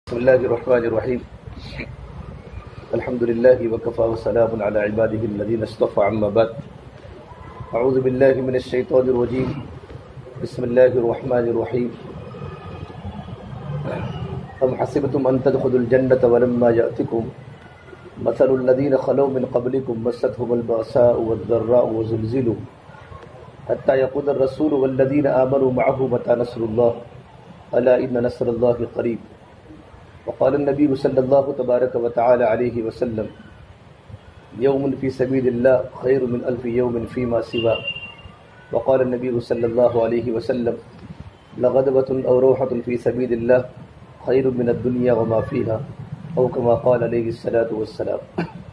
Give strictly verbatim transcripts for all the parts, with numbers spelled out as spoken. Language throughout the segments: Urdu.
بسم الله الرحمن الرحيم الحمد لله وكفى وسلام على عباده الذين اصطفى عما بعد أعوذ بالله من الشيطان الرجيم بسم الله الرحمن الرحيم أم حسبتم أن تدخلوا الجنة ولما يأتكم مثل الذين خلوا من قبلكم مستهم البأساء والضراء وزلزلوا حتى يقول الرسول والذين آمنوا معه متى نصر الله ألا إن نصر الله قريب وقال النبي صلى الله تبارك وتعالى عليه وسلم يوم في سبيل الله خير من ألف يوم فيما سوى وقال النبي صلى الله عليه وسلم لغدوة أو روحة في سبيل الله خير من الدنيا وما فيها او كما قال علیہ الصلوۃ والسلام۔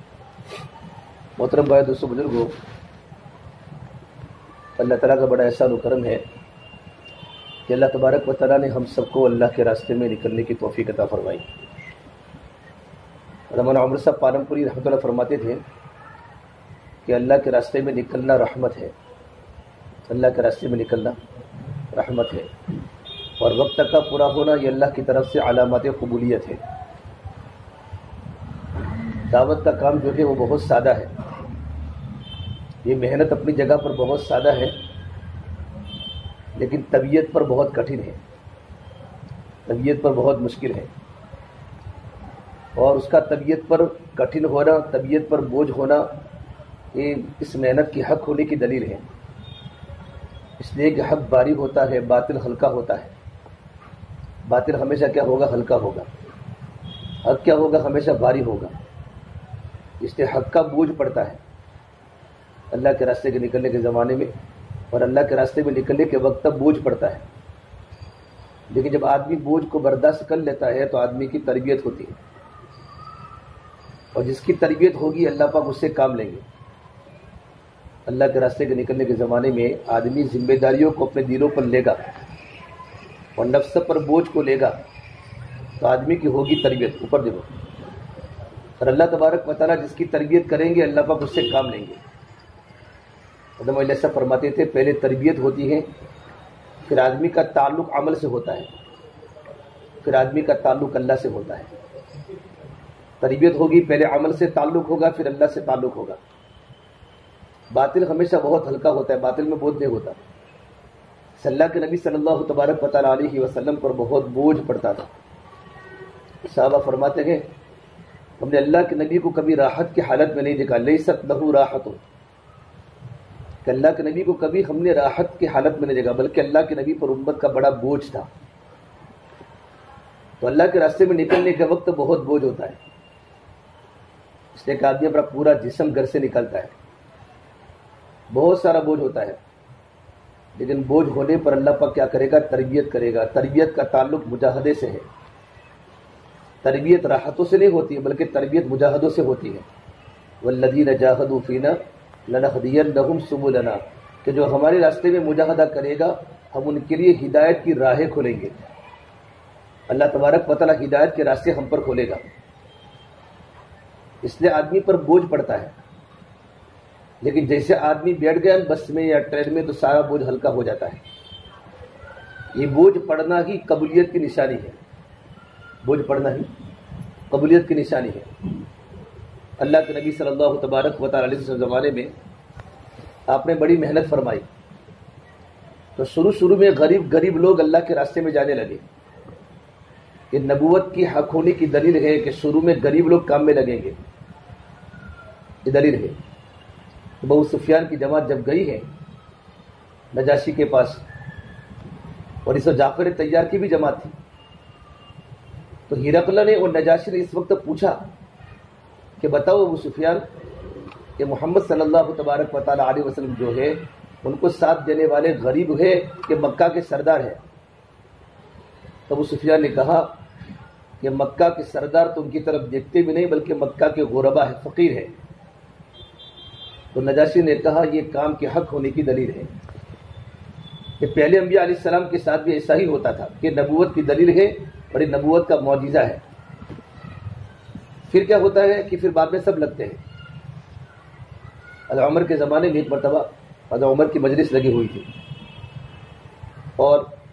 محترم بھائی دوستو بزرگو، اللہ تعالیٰ کا بڑا احسان و کرم ہے کہ اللہ تبارک و تعالیٰ نے ہم سب کو اللہ کے راستے میں نکلنے کی توفیق عطا فرمائی۔ علامہ عمر صاحب پالمپوری رحمۃ اللہ فرماتے تھے کہ اللہ کے راستے میں نکلنا رحمت ہے، اللہ کے راستے میں نکلنا رحمت ہے، اور وقت کا پورا ہونا یہ اللہ کی طرف سے علامات قبولیت ہے۔ دعوت کا کام جو ہے وہ بہت سادہ ہے، یہ محنت اپنی جگہ پر بہت سادہ ہے، لیکن طبیعت پر بہت کٹھن ہے، طبیعت پر بہت مشکل ہے، اور اس کا طبیعت پر کٹھن ہونا، طبیعت پر بوجھ ہونا، یہ اس محنت کی حق ہونے کی دلیل ہے، اس لیے کہ حق باری ہوتا ہے، باطل ہلکا ہوتا ہے۔ باطل ہمیشہ کیا ہوگا؟ ہلکا ہوگا۔ حق کیا ہوگا؟ ہمیشہ باری ہوگا۔ اس لیے حق کا بوجھ پڑتا ہے اللہ کے راستے کے نکلنے کے زمانے میں، اور اللہ کے راستے میں نکلنے کے وقت تب بوجھ پڑتا ہے، لیکن جب آدمی بوجھ کو برداشت کر لیتا ہے تو آدمی کی تربیت ہوتی ہے، اور جس کی تربیت ہوگی اللہ پاک اس سے کام لیں گے۔ اللہ کے راستے کے نکلنے کے زمانے میں آدمی ذمہ داریوں کو اپنے دلوں پر لے گا اور نفس پر بوجھ کو لے گا تو آدمی کی ہوگی تربیت۔ اوپر دیکھو، اور اللہ تبارک و تعالیٰ جس کی تربیت کریں گے اللہ پاک اس سے کام لیں گے۔ علامہ علیہ صاحب فرماتے تھے پہلے تربیت ہوتی ہے، پھر آدمی کا تعلق عمل سے ہوتا ہے، پھر آدمی کا تعلق اللہ سے ہوتا ہے۔ تربیت ہوگی، پہلے عمل سے تعلق ہوگا، پھر اللہ سے تعلق ہوگا۔ باطل ہمیشہ بہت ہلکا ہوتا ہے، باطل میں بوجھ نہیں ہوتا۔ صلی اللہ کے نبی صلی اللہ تبارک و تعالیٰ علیہ وسلم پر بہت بوجھ پڑتا تھا۔ صحابہ فرماتے ہیں ہم نے اللہ کے نبی کو کبھی راحت کی حالت میں نہیں دیکھا، لیست لہ راحت، کہ اللہ کے نبی کو کبھی ہم نے راحت کی حالت میں نہیں دیکھا، بلکہ اللہ کے نبی پر امت کا بڑا بوجھ تھا۔ تو اللہ کے راستے میں نکلنے کے وقت بہت بوجھ ہوتا ہے، اس لیے کہ آدمی اپنا پورا جسم گھر سے نکلتا ہے، بہت سارا بوجھ ہوتا ہے، لیکن بوجھ ہونے پر اللہ پاک کیا کرے گا؟ تربیت کرے گا۔ تربیت کا تعلق مجاہدے سے ہے، تربیت راحتوں سے نہیں ہوتی ہے بلکہ تربیت مجاہدوں سے ہوتی ہے۔ والذین جاہدوا فینا لنہدینہم سبلنا، کہ جو ہمارے راستے میں مجاہدہ کرے گا ہم ان کے لیے ہدایت کی راہیں کھولیں گے۔ اللہ تبارک و تعالیٰ ہدایت کے راستے ہم پر کھولے گا، اس لیے آدمی پر بوجھ پڑتا ہے، لیکن جیسے آدمی بیٹھ گیا بس میں یا ٹرین میں تو سارا بوجھ ہلکا ہو جاتا ہے۔ یہ بوجھ پڑنا ہی قبولیت کی نشانی ہے، بوجھ پڑنا ہی قبولیت کی نشانی ہے۔ اللہ کے نبی صلی اللہ تبارک و تعالیٰ علیہ وسلم زمانے میں آپ نے بڑی محنت فرمائی، تو شروع شروع میں غریب غریب لوگ اللہ کے راستے میں جانے لگے۔ یہ نبوت کی حق ہونے کی دلیل ہے کہ شروع میں غریب لوگ کام میں لگیں گے، یہ دلیل ہے۔ ابو سفیان کی جماعت جب گئی ہے نجاشی کے پاس، اور اس وقت جعفر طیار کی بھی جماعت تھی، تو ہرقل نے اور نجاشی نے اس وقت پوچھا کہ بتاؤ ابو سفیان کہ محمد صلی اللہ تبارک و تعالیٰ علیہ وسلم جو ہے ان کو ساتھ دینے والے غریب ہے کہ مکہ کے سردار ہے؟ تو ابو سفیان نے کہا کہ مکہ کے سردار تو ان کی طرف دیکھتے بھی نہیں بلکہ مکہ کے غربا ہے، فقیر ہے۔ تو نجاشی نے کہا یہ کام کے حق ہونے کی دلیل ہے کہ پہلے انبیاء علیہ السلام کے ساتھ بھی ایسا ہی ہوتا تھا کہ نبوت کی دلیل ہے اور یہ نبوت کا معجزہ ہے۔ پھر کیا ہوتا ہے کہ پھر بعد میں سب لگتے ہیں۔ حضرت عمر کے زمانے میں ایک مرتبہ حضرت عمر کی مجلس لگی ہوئی تھی، اور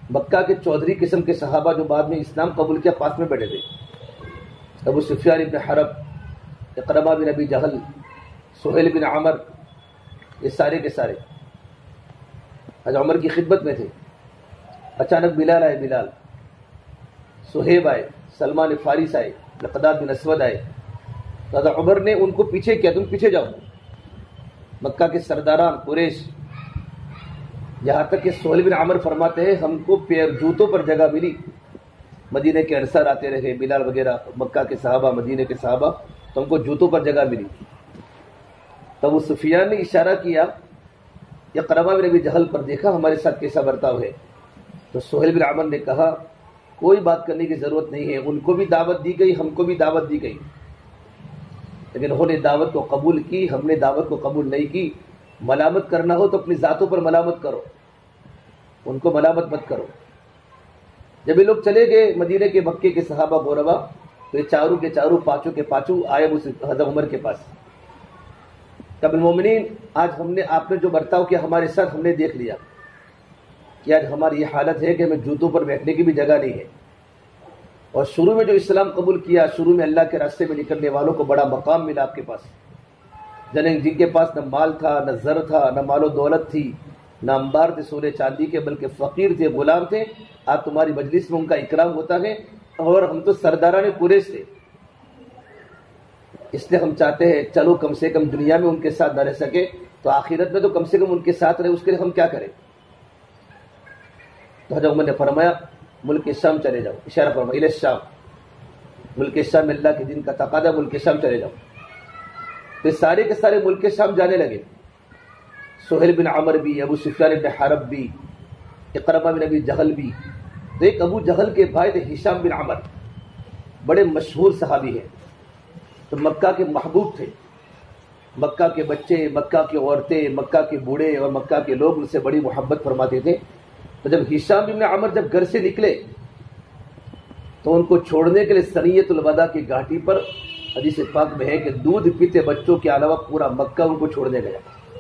مکہ کے چودھری قسم کے صحابہ جو بعد میں اسلام قبول کیا پاس میں بیٹھے تھے، ابو سفیان ابن حرب، اقرمہ بن ابی جہل، سہیل بن عمر، یہ سارے کے سارے حضرت عمر کی خدمت میں تھے۔ اچانک بلال آئے، بلال، صہیب آئے، سلمان فارس آئے، مقداد بن اسود آئے، تو حضرت عمر نے ان کو پیچھے کیا، تم پیچھے جاؤ۔ مکہ کے سرداران قریش، یہاں تک کہ سہیل بن عمر فرماتے ہیں ہم کو پیر جوتوں پر جگہ ملی، مدینہ کے انصار آتے رہے، بلال وغیرہ، مکہ کے صحابہ، مدینہ کے صحابہ، تو ہم کو جوتوں پر جگہ ملی۔ تب وہ سفیان نے اشارہ کیا، اقرمہ بن ابی جہل پر، دیکھا ہمارے ساتھ کیسا برتاؤ ہے؟ تو سہیل بن عمر نے کہا کوئی بات کرنے کی ضرورت نہیں ہے، ان کو بھی دعوت دی گئی، ہم کو بھی دعوت دی گئی، لیکن انہوں نے دعوت کو قبول کی، ہم نے دعوت کو قبول نہیں کی۔ ملامت کرنا ہو تو اپنی ذاتوں پر ملامت کرو، ان کو ملامت مت کرو۔ جب یہ لوگ چلے گئے مدینے کے مکے کے صحابہ بوربا، تو یہ چاروں کے چاروں پانچوں کے پانچوں آئے حضرت عمر کے پاس، قبل مومنین آج ہم نے آپ نے جو برتاؤ کیا ہمارے ساتھ، ہم نے دیکھ لیا کہ آج ہماری یہ حالت ہے کہ ہمیں جوتوں پر بیٹھنے کی بھی جگہ نہیں ہے، اور شروع میں جو اسلام قبول کیا، شروع میں اللہ کے راستے میں نکلنے والوں کو بڑا مقام ملا آپ کے پاس، جن جن کے پاس نہ مال تھا، نہ زر تھا، نہ مال و دولت تھی، نہ انبار تھے سونے چاندی کے، بلکہ فقیر تھے، غلام تھے، آج تمہاری مجلس میں ان کا اکرام ہوتا ہے، اور ہم تو سرداران قریش تھے، اس لیے ہم چاہتے ہیں چلو کم سے کم دنیا میں ان کے ساتھ نہ رہ سکے تو آخرت میں تو کم سے کم ان کے ساتھ رہے، اس کے لیے ہم کیا کریں؟ تو حضرت عمر نے فرمایا ملک شام چلے جاؤ، اشارہ فرمایا الی الشام، ملک شام میں اللہ کے دین کا تقاضا، ملک شام چلے جاؤ۔ تو سارے کے سارے ملک شام جانے لگے، سہیل بن عمر بھی، ابو سفیان بن حرب بھی، اقرمہ بن ابی جہل بھی۔ تو ایک ابو جہل کے بھائی تھے ہشام بن عمر، بڑے مشہور صحابی ہیں، تو مکہ کے محبوب تھے، مکہ کے بچے، مکہ کی عورتیں، مکہ کے بوڑھے اور مکہ کے لوگ ان سے بڑی محبت فرماتے تھے۔ تو جب ہشام بن عمر جب گھر سے نکلے تو ان کو چھوڑنے کے لیے ثنیۃ الوداع کی گھاٹی پر حدیث پاک میں ہے کہ دودھ پیتے بچوں کے علاوہ پورا مکہ ان کو چھوڑنے گیا،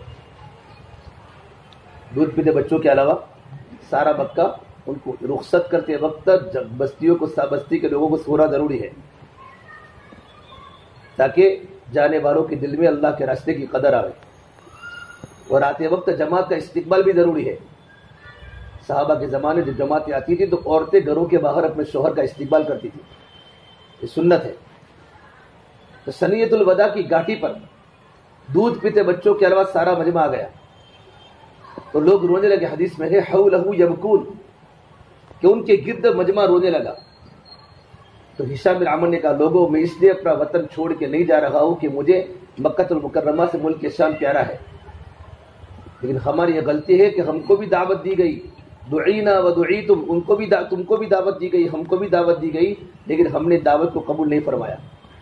دودھ پیتے بچوں کے علاوہ سارا مکہ ان کو رخصت کرتے وقت جب بستیوں کو بستی کے لوگوں کو سونا ضروری ہے تاکہ جانے والوں کے دل میں اللہ کے راستے کی قدر آئے، اور آتے وقت جماعت کا استقبال بھی ضروری ہے۔ صحابہ کے زمانے جب جماعتیں آتی تھی تو عورتیں گھروں کے باہر اپنے شوہر کا استقبال کرتی تھی، یہ سنت ہے۔ تو ثنیۃ الوداع کی گھاٹی پر دودھ پیتے بچوں کے علاوہ سارا مجمع آ گیا، تو لوگ رونے لگے، حدیث میں ہے حولہ یبکون، کہ ان کے گرد مجمع رونے لگا۔ تو ہشام بن عمر نے کہا لوگوں میں اس لیے اپنا وطن چھوڑ کے نہیں جا رہا ہوں کہ مجھے مکہ المکرمہ سے ملک شام پیارا ہے، لیکن ہماری یہ غلطی ہے کہ ہم کو بھی دعوت دی گئی، دعینا و دعیتم، ان کو بھی تم کو بھی دعوت دی گئی، ہم کو بھی دعوت دی گئی، لیکن ہم نے دعوت کو قبول نہیں فرمایا۔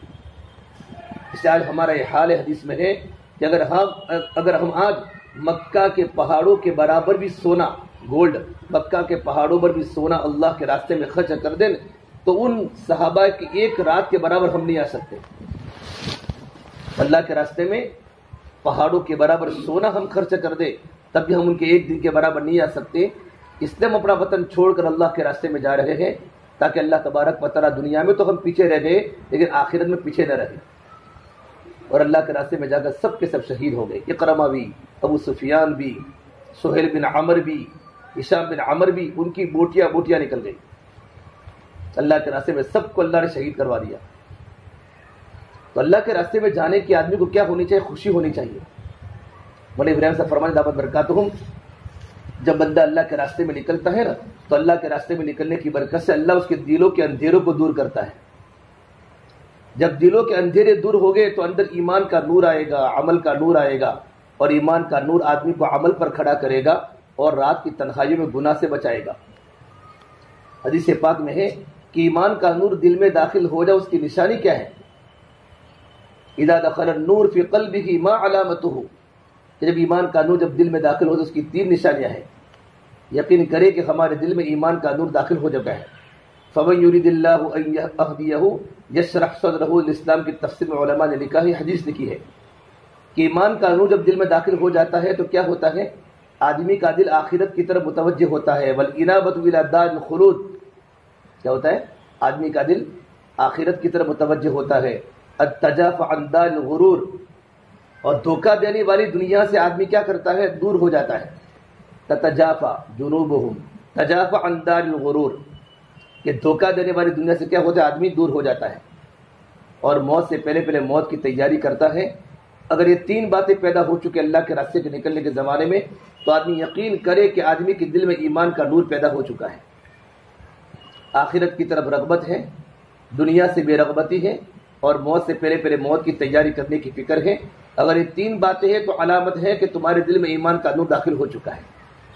اس لیے آج ہمارا یہ حال ہے، حدیث میں ہے کہ اگر ہم اگر ہم آج مکہ کے پہاڑوں کے برابر بھی سونا، گولڈ، مکہ کے پہاڑوں پر بھی سونا اللہ کے راستے میں خرچ کر دیں تو ان صحابہ کی ایک رات کے برابر ہم نہیں آ سکتے۔ اللہ کے راستے میں پہاڑوں کے برابر سونا ہم خرچ کر دیں تب بھی ہم ان کے ایک دن کے برابر نہیں آ سکتے۔ اس لیے ہم اپنا وطن چھوڑ کر اللہ کے راستے میں جا رہے ہیں تاکہ اللہ تبارک و تعالیٰ، دنیا میں تو ہم پیچھے رہ گئے لیکن آخرت میں پیچھے نہ رہے، اور اللہ کے راستے میں جا کر سب کے سب شہید ہو گئے، اقرمہ بھی، ابو سفیان بھی، سہیل بن عمر بھی، ہشام بن عمر بھی، ان کی بوٹیاں بوٹیاں نکل گئی، اللہ کے راستے میں سب کو اللہ نے شہید کروا دیا۔ تو اللہ کے راستے میں جانے کے آدمی کو کیا ہونی چاہیے؟ خوشی ہونی چاہیے۔ مولانا ابراہیم صاحب فرمانے دعوت برکاتہم، جب بندہ اللہ کے راستے میں نکلتا ہے نا تو اللہ کے راستے میں نکلنے کی برکت سے اللہ اس کے دلوں کے اندھیروں کو دور کرتا ہے۔ جب دلوں کے اندھیرے دور ہو گئے تو اندر ایمان کا نور آئے گا، عمل کا نور آئے گا، اور ایمان کا نور آدمی کو عمل پر کھڑا کرے گا اور رات کی تنہائیوں میں گناہ سے بچائے گا۔ حدیث پاک میں ہے کہ ایمان کا نور دل میں داخل ہو جائے، اس کی نشانی کیا ہے؟ اذا دخل النور فی قلبہ ما علامتہ، جب ایمان کا نور جب دل میں داخل ہو تو اس کی تین نشانیاں ہیں۔ یقین کرے کہ ہمارے دل میں ایمان کا نور داخل ہو چکا ہے۔ فمن یرید اللہ ان یہدیہ یشرح صدرہ للاسلام کی تفسیر میں علماء نے لکھا ہے، حدیث لکھی ہے کہ ایمان کا نور جب دل میں داخل ہو جاتا ہے تو کیا ہوتا ہے آدمی کا دل آخرت کی طرف متوجہ ہوتا ہے. والانابۃ الی دار الخلود، کیا ہوتا ہے؟ آدمی کا دل آخرت کی طرف متوجہ ہوتا ہے. التجافی عن دار الغرور، اور دھوکہ دینے والی دنیا سے آدمی کیا کرتا ہے؟ دور ہو جاتا ہے. تتجافی جنوبہم تجافی عن دار الغرور، کہ دھوکہ دینے والی دنیا سے کیا ہوتا ہے؟ آدمی دور ہو جاتا ہے اور موت سے پہلے پہلے موت کی تیاری کرتا ہے. اگر یہ تین باتیں پیدا ہو چکے اللہ کے راستے کے نکلنے کے زمانے میں، تو آدمی یقین کرے کہ آدمی کے دل میں ایمان کا نور پیدا ہو چکا ہے، آخرت کی طرف رغبت ہے، دنیا سے بے رغبتی ہے، اور موت سے پہلے پہلے موت کی تیاری کرنے کی فکر ہے. اگر یہ تین باتیں ہیں تو علامت ہے کہ تمہارے دل میں ایمان کا نور داخل ہو چکا ہے.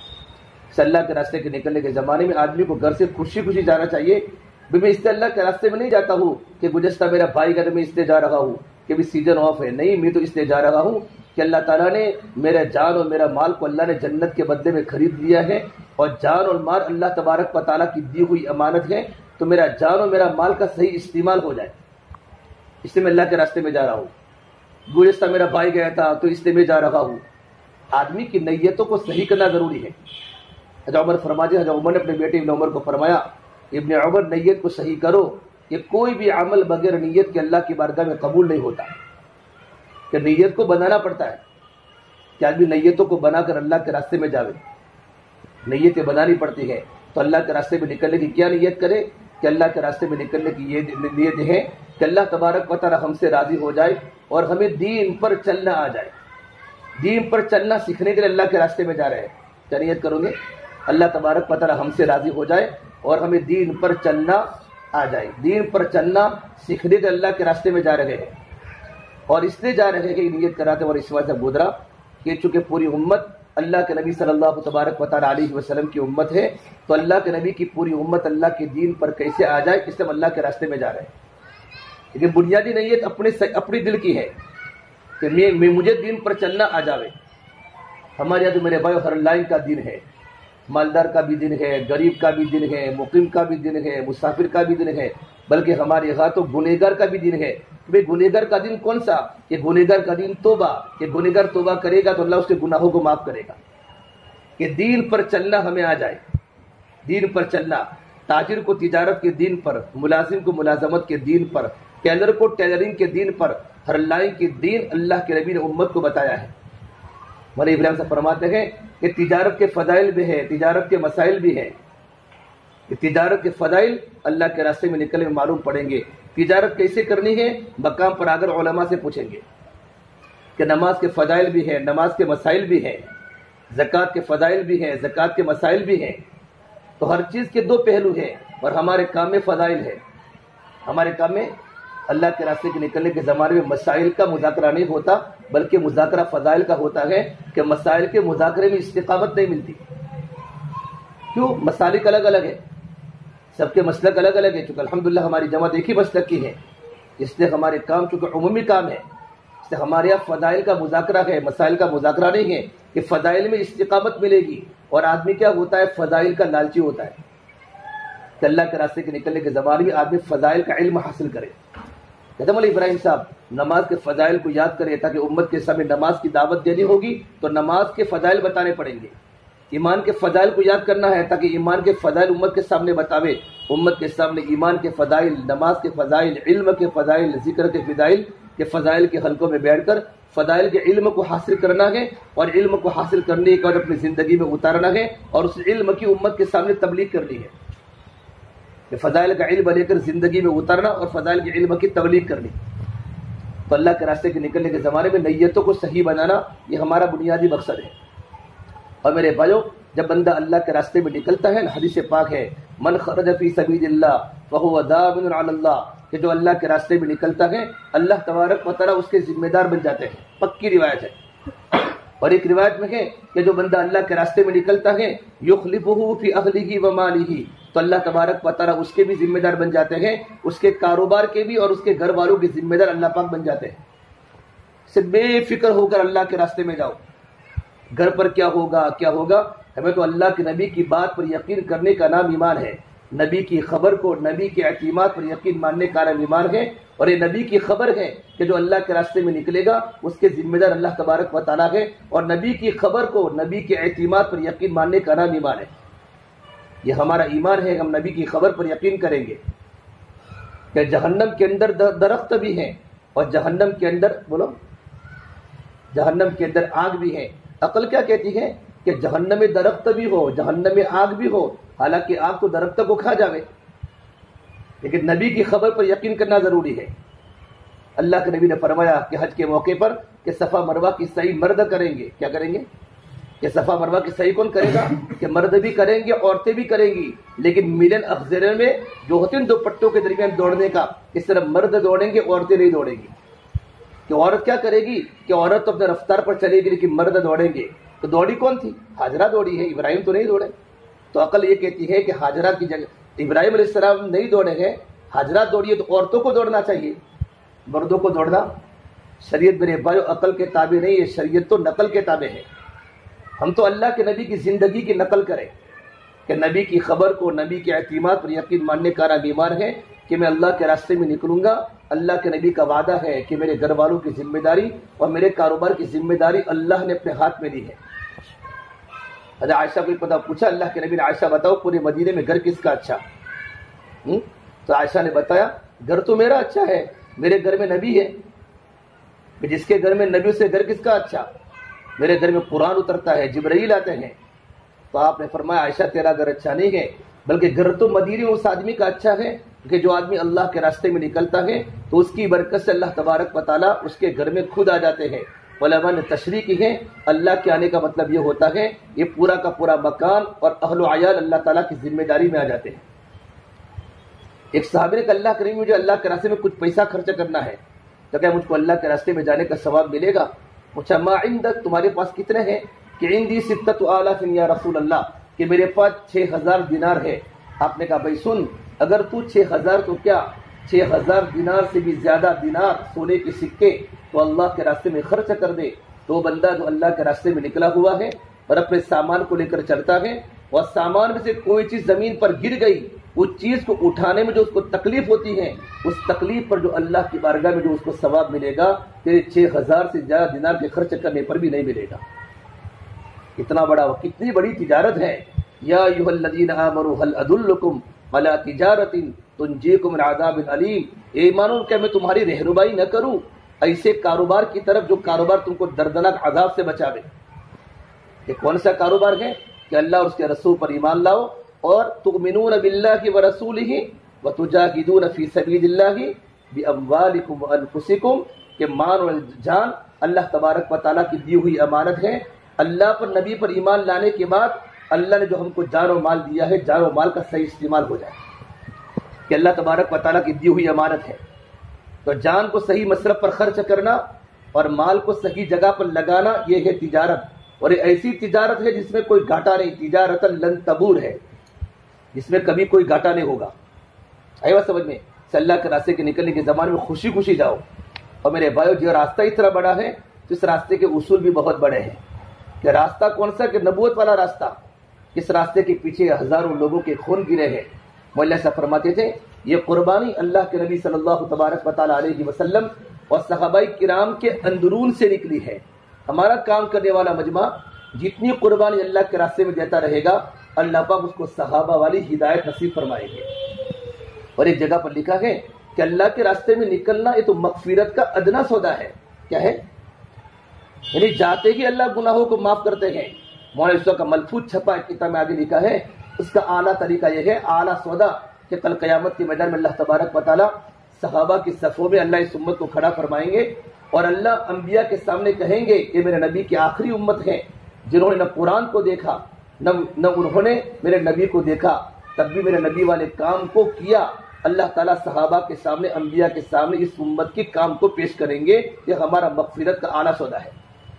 اس اللہ کے راستے کے نکلنے کے زمانے میں آدمی کو گھر سے خوشی خوشی جانا چاہیے. میں اس لیے اللہ کے راستے میں نہیں جاتا ہوں کہ گزشتہ میرا بھائی گھر میں اس لیے جا رہا ہوں کہ بھی سیزن آف ہے، نہیں، میں تو اس لیے جا رہا ہوں کہ اللہ تعالیٰ نے میرا جان اور میرا مال کو اللہ نے جنت کے بدلے میں خرید لیا ہے، اور جان اور مال اللہ تبارک و تعالیٰ کی دی ہوئی امانت ہے، تو میرا جان اور میرا مال کا صحیح استعمال ہو جائے، اس لیے میں اللہ کے راستے میں جا رہا ہوں. گزشتہ میرا بھائی گیا تھا تو اس لیے میں جا رہا ہوں. آدمی کی نیتوں کو صحیح کرنا ضروری ہے. حضرت عمر فرماتے ہیں، حضرت عمر نے اپنے بیٹے ابن عمر کو فرمایا، ابن عمر نیت کو صحیح کرو کہ کوئی بھی عمل بغیر نیت کے اللہ کی بارگاہ میں قبول نہیں ہوتا، کہ نیت کو بنانا پڑتا ہے، کہ آدمی نیتوں کو بنا کر اللہ کے راستے میں جاوے. نیتیں بنانی پڑتی ہے. تو اللہ کے راستے میں نکلنے کی کیا نیت کرے؟ کہ اللہ کے راستے میں نکلنے کی یہ نیت ہے کہ اللہ تبارک و تعالی ہم سے راضی ہو جائے اور ہمیں دین پر چلنا آ جائے. دین پر چلنا سیکھنے کے لیے اللہ کے راستے میں جا رہے ہیں. کیا نیت کرو گے؟ اللہ تبارک و تعالی ہم سے راضی ہو جائے اور ہمیں دین پر چلنا آ جائے. دین پر چلنا سیکھنے کے اللہ کے راستے میں جا رہے ہیں، اور اس لیے جا رہے ہیں کہ نیت کراتے اور اس وجہ سے گزرا کہ چونکہ پوری امت اللہ کے نبی صلی اللہ تبارک و تعالی علیہ وسلم کی امت ہے، تو اللہ کے نبی کی پوری امت اللہ کے دین پر کیسے آ جائے، اس لیے ہم اللہ کے راستے میں جا رہے ہیں. لیکن بنیادی نیت اپنے اپنی دل کی ہے کہ میں مجھے دین پر چلنا آ جاوے. ہمارے یہاں تو میرے بھائی ہر لائن کا دن ہے، مالدار کا بھی دن ہے، غریب کا بھی دن ہے، مقیم کا بھی دن ہے، مسافر کا بھی دن ہے، بلکہ ہمارے یہاں تو گنہگار کا بھی دن ہے. بھائی گنہگار کا دن کون سا؟ کہ گنہگار کا دن توبہ، کہ گنہگار توبہ کرے گا تو اللہ اس کے گناہوں کو معاف کرے گا. کہ دین پر چلنا ہمیں آ جائے، دین پر چلنا، تاجر کو تجارت کے دین پر، ملازم کو ملازمت کے دین پر، ٹیلر کو ٹیلرنگ کے دین پر، ہر لائن کے دین اللہ کے نبی نے امت کو بتایا ہے. مولانا ابراہیم صاحب فرماتے ہیں کہ تجارت کے فضائل بھی ہے، تجارت کے مسائل بھی ہیں. کہ تجارت کے فضائل اللہ کے راستے میں نکلنے میں معلوم پڑیں گے. تجارت کیسے کرنی ہے؟ مقام پر اگر علماء سے پوچھیں گے. کہ نماز کے فضائل بھی ہیں، نماز کے مسائل بھی ہیں، زکوٰۃ کے فضائل بھی ہیں، زکوٰۃ کے مسائل بھی ہیں. تو ہر چیز کے دو پہلو ہیں، اور ہمارے کام میں فضائل ہے. ہمارے کام میں اللہ کے راستے کے نکلنے کے زمانے میں مسائل کا مذاکرہ نہیں ہوتا، بلکہ مذاکرہ فضائل کا ہوتا ہے. کہ مسائل کے مذاکرے میں استقامت نہیں ملتی. کیوں؟ مسالک الگ الگ ہے، سب کے مسلک الگ الگ ہے. چونکہ الحمدللہ ہماری جماعت ایک ہی مسلک کی ہے، اس لیے ہمارے کام چونکہ عمومی کام ہے، اس لیے ہمارے یہاں فضائل کا مذاکرہ ہے، مسائل کا مذاکرہ نہیں ہے. کہ فضائل میں استقامت ملے گی. اور آدمی کیا ہوتا ہے؟ فضائل کا لالچی ہوتا ہے. کہ اللہ کے راستے کے نکلنے کے زمانے میں آدمی فضائل کا علم حاصل کرے. کہتے ہیں مولانا ابراہیم صاحب نماز کے فضائل کو یاد کرے، تاکہ امت کے سامنے نماز کی دعوت دینی ہوگی تو نماز کے فضائل بتانے پڑیں گے. ایمان کے فضائل کو یاد کرنا ہے تاکہ ایمان کے فضائل امت کے سامنے بتاوے. امت کے سامنے ایمان کے فضائل، نماز کے فضائل، علم کے فضائل، ذکر کے فضائل کے فضائل کے حلقوں میں بیٹھ کر فضائل کے علم کو حاصل کرنا ہے، اور علم کو حاصل کرنے کے بعد اپنی زندگی میں اتارنا ہے، اور اس علم کی امت کے سامنے تبلیغ کرنی ہے. کہ فضائل کا علم لے کر زندگی میں اترنا اور فضائل کے علم کی تبلیغ کرنی. تو اللہ کے راستے کے نکلنے کے زمانے میں نیتوں کو صحیح بنانا یہ ہمارا بنیادی مقصد ہے. اور میرے بھائیو، جب بندہ اللہ کے راستے میں نکلتا ہے، حدیث پاک ہے، من خرج فی سبیل اللہ فہو دامن علی اللہ، کہ جو اللہ کے راستے میں نکلتا ہے اللہ تبارک و تعالیٰ اس کے ذمہ دار بن جاتے ہیں. پکی روایت ہے. اور ایک روایت میں ہے کہ جو بندہ اللہ کے راستے میں نکلتا ہے یخلفہ فی اہلہ و مالہ، تو اللہ تبارک و تعالیٰ اس کے بھی ذمہ دار بن جاتے ہیں، اس کے کاروبار کے بھی اور اس کے گھر والوں کے ذمہ دار اللہ پاک بن جاتے ہیں. صرف بے فکر ہو کر اللہ کے راستے میں جاؤ. گھر پر کیا ہوگا کیا ہوگا، ہمیں تو اللہ کے نبی کی بات پر یقین کرنے کا نام ایمان ہے. نبی کی خبر کو، نبی کے اعتماد پر یقین ماننے کا نام ایمان ہے، اور یہ نبی کی خبر ہے کہ جو اللہ کے راستے میں نکلے گا اس کے ذمہ دار اللہ تبارک و تعالیٰ ہے، اور نبی کی خبر کو، نبی کے اعتماد پر یقین ماننے کا نام ایمان ہے۔ یہ ہمارا ایمان ہے، ہم نبی کی خبر پر یقین کریں گے کہ جہنم کے اندر درخت بھی ہیں، اور جہنم کے اندر بولو جہنم کے اندر آگ بھی ہے۔ عقل کیا کہتی ہے کہ جہنم میں درخت بھی ہو، جہنم میں آگ بھی ہو، حالانکہ آگ تو درخت کو کھا جاوے، لیکن نبی کی خبر پر یقین کرنا ضروری ہے۔ اللہ کے نبی نے فرمایا کہ حج کے موقع پر کہ صفا مروہ کی سعی مرد کریں گے۔ کیا کریں گے؟ کہ صفا مروہ کی سعی کون کرے گا؟ کہ مرد بھی کریں گے، عورتیں بھی کریں گی، لیکن ملن افضل میں جو ہوتے ہیں دو پٹوں کے درمیان دوڑنے کا، اس طرح مرد دوڑیں گے، عورتیں نہیں دوڑیں گی۔ کہ عورت کیا کرے گی؟ کہ عورت تو اپنے رفتار پر چلے گی، لیکن مرد دوڑیں گے۔ تو دوڑی کون تھی؟ ہاجرہ دوڑی ہے، ابراہیم تو نہیں دوڑے۔ تو عقل یہ کہتی ہے کہ ہاجرہ کی جگہ ابراہیم علیہ السلام نہیں دوڑے ہیں، ہاجرہ دوڑی ہے، تو عورتوں کو دوڑنا چاہیے، مردوں کو دوڑنا شریعت میرے بھائیو عقل کے تابع نہیں ہے، شریعت تو نقل کے تابع ہے۔ ہم تو اللہ کے نبی کی زندگی کی نقل کریں کہ نبی کی خبر کو، نبی کے اعتماد پر یقین ماننے کا نام ایمان ہے کہ میں اللہ کے راستے میں نکلوں گا۔ اللہ کے نبی کا وعدہ ہے کہ میرے گھر والوں کی ذمہ داری اور میرے کاروبار کی ذمہ داری اللہ نے اپنے ہاتھ میں لی ہے۔ حضرت عائشہ کو پتہ پوچھا اللہ کے نبی نے، عائشہ بتاؤ پورے مدینے میں گھر کس کا اچھا؟ تو عائشہ نے بتایا گھر تو میرا اچھا ہے، میرے گھر میں نبی ہے، جس کے گھر میں نبی سے گھر کس کا اچھا؟ میرے گھر میں قرآن اترتا ہے، جبرائیل آتے ہیں۔ تو آپ نے فرمایا عائشہ تیرا گھر اچھا نہیں ہے، بلکہ گھر تو مدینے اس آدمی کا اچھا ہے کہ جو آدمی اللہ کے راستے میں نکلتا ہے تو اس کی برکت سے اللہ تبارک و تعالیٰ اس کے گھر میں خود آ جاتے ہیں۔ علماء نے تشریح کی ہے، اللہ کے آنے کا مطلب یہ ہوتا ہے یہ پورا کا پورا مکان اور اہل و عیال اللہ تعالیٰ کی ذمہ داری میں آ جاتے ہیں۔ ایک صحابی نے کہا اللہ کریم مجھے اللہ کے راستے میں کچھ پیسہ خرچ کرنا ہے، تو کیا مجھ کو اللہ کے راستے میں جانے کا ثواب ملے گا؟ پوچھا ما عندک، تمہارے پاس کتنے ہیں؟ کہ عندی ستۃ آلاف یا رسول اللہ، کہ میرے پاس چھ ہزار دینار ہے۔ آپ نے کہا بھائی سن، اگر تو چھ ہزار تو کیا چھ ہزار دینار سے بھی زیادہ دینار سونے کے سکے تو اللہ کے راستے میں خرچ کر دے، تو بندہ جو اللہ کے راستے میں نکلا ہوا ہے اور اپنے سامان کو لے کر چلتا ہے اور سامان میں سے کوئی چیز زمین پر گر گئی، اس چیز کو اٹھانے میں جو اس کو تکلیف ہوتی ہے، اس تکلیف پر جو اللہ کی بارگاہ میں جو اس کو ثواب ملے گا تیرے چھ ہزار سے زیادہ دینار کے خرچ کرنے پر بھی نہیں ملے گا۔ کتنا بڑا کتنی بڑی تجارت ہے۔ یا ایھا الذین آمنوا هل ادلکم علی تجارۃ تنجیکم من عذاب علیم، اے ایمانو کیا میں تمہاری رہنمائی نہ کروں ایسے کاروبار کی طرف جو کاروبار تم کو دردناک عذاب سے بچاوے۔ یہ کون سا کاروبار ہے؟ کہ اللہ اور اس کے رسول پر ایمان لاؤ اور تؤمنون باللہ ورسولہ وتجاہدون فی سبیل اللہ باموالکم وانفسکم، کہ مان اور جان اللہ تبارک و تعالیٰ کی دی ہوئی امانت ہے۔ اللہ پر نبی پر ایمان لانے کے بعد اللہ نے جو ہم کو جان و مال دیا ہے، جان و مال کا صحیح استعمال ہو جائے کہ اللہ تبارک و تعالیٰ کی دی ہوئی امانت ہے، تو جان کو صحیح مصرف پر خرچ کرنا اور مال کو صحیح جگہ پر لگانا، یہ ہے تجارت، اور یہ ایسی تجارت ہے جس میں کوئی گھاٹا نہیں، تجارت لن تبور ہے، جس میں کبھی کوئی گھاٹا نہیں ہوگا۔ آئیوا سمجھ میں؟ اللہ کے راستے کے نکلنے کے زمانے میں خوشی خوشی جاؤ۔ اور میرے بھائیو جو راستہ اتنا بڑا ہے تو اس راستے کے اصول بھی بہت بڑے ہیں۔ کہ راستہ کون سا؟ کہ نبوت والا راستہ، اس راستے کے پیچھے ہزاروں لوگوں کے خون گرے ہیں۔ مولا صاحب فرماتے تھے یہ قربانی اللہ کے نبی صلی اللہ تبارک و تعالیٰ علیہ وسلم اور صحابہ کرام کے اندرون سے نکلی ہے۔ ہمارا کام کرنے والا مجمع جتنی قربانی اللہ کے راستے میں دیتا رہے گا اللہ پاک اس کو صحابہ والی ہدایت نصیب فرمائیں گے۔ اور ایک جگہ پر لکھا ہے کہ اللہ کے راستے میں نکلنا یہ تو مغفرت کا ادنا سودا ہے۔ کیا ہے؟ یعنی جاتے ہی اللہ گناہوں کو معاف کرتے ہیں۔ مولانا یوسف کا ملفوظ چھپا کتاب میں آگے لکھا ہے، اس کا اعلیٰ طریقہ یہ ہے، اعلیٰ سودا، کہ کل قیامت کے میدان میں اللہ تبارک و تعالیٰ صحابہ کی صفوں میں اللہ اس امت کو کھڑا فرمائیں گے اور اللہ انبیاء کے سامنے کہیں گے کہ میرے نبی کی آخری امت ہے جنہوں نے نہ قرآن کو دیکھا نہ نہ انہوں نے میرے نبی کو دیکھا، تب بھی میرے نبی والے کام کو کیا۔ اللہ تعالیٰ صحابہ کے سامنے، انبیاء کے سامنے اس امت کے کام کو پیش کریں گے۔ یہ ہمارا مغفرت کا اعلیٰ سودا ہے۔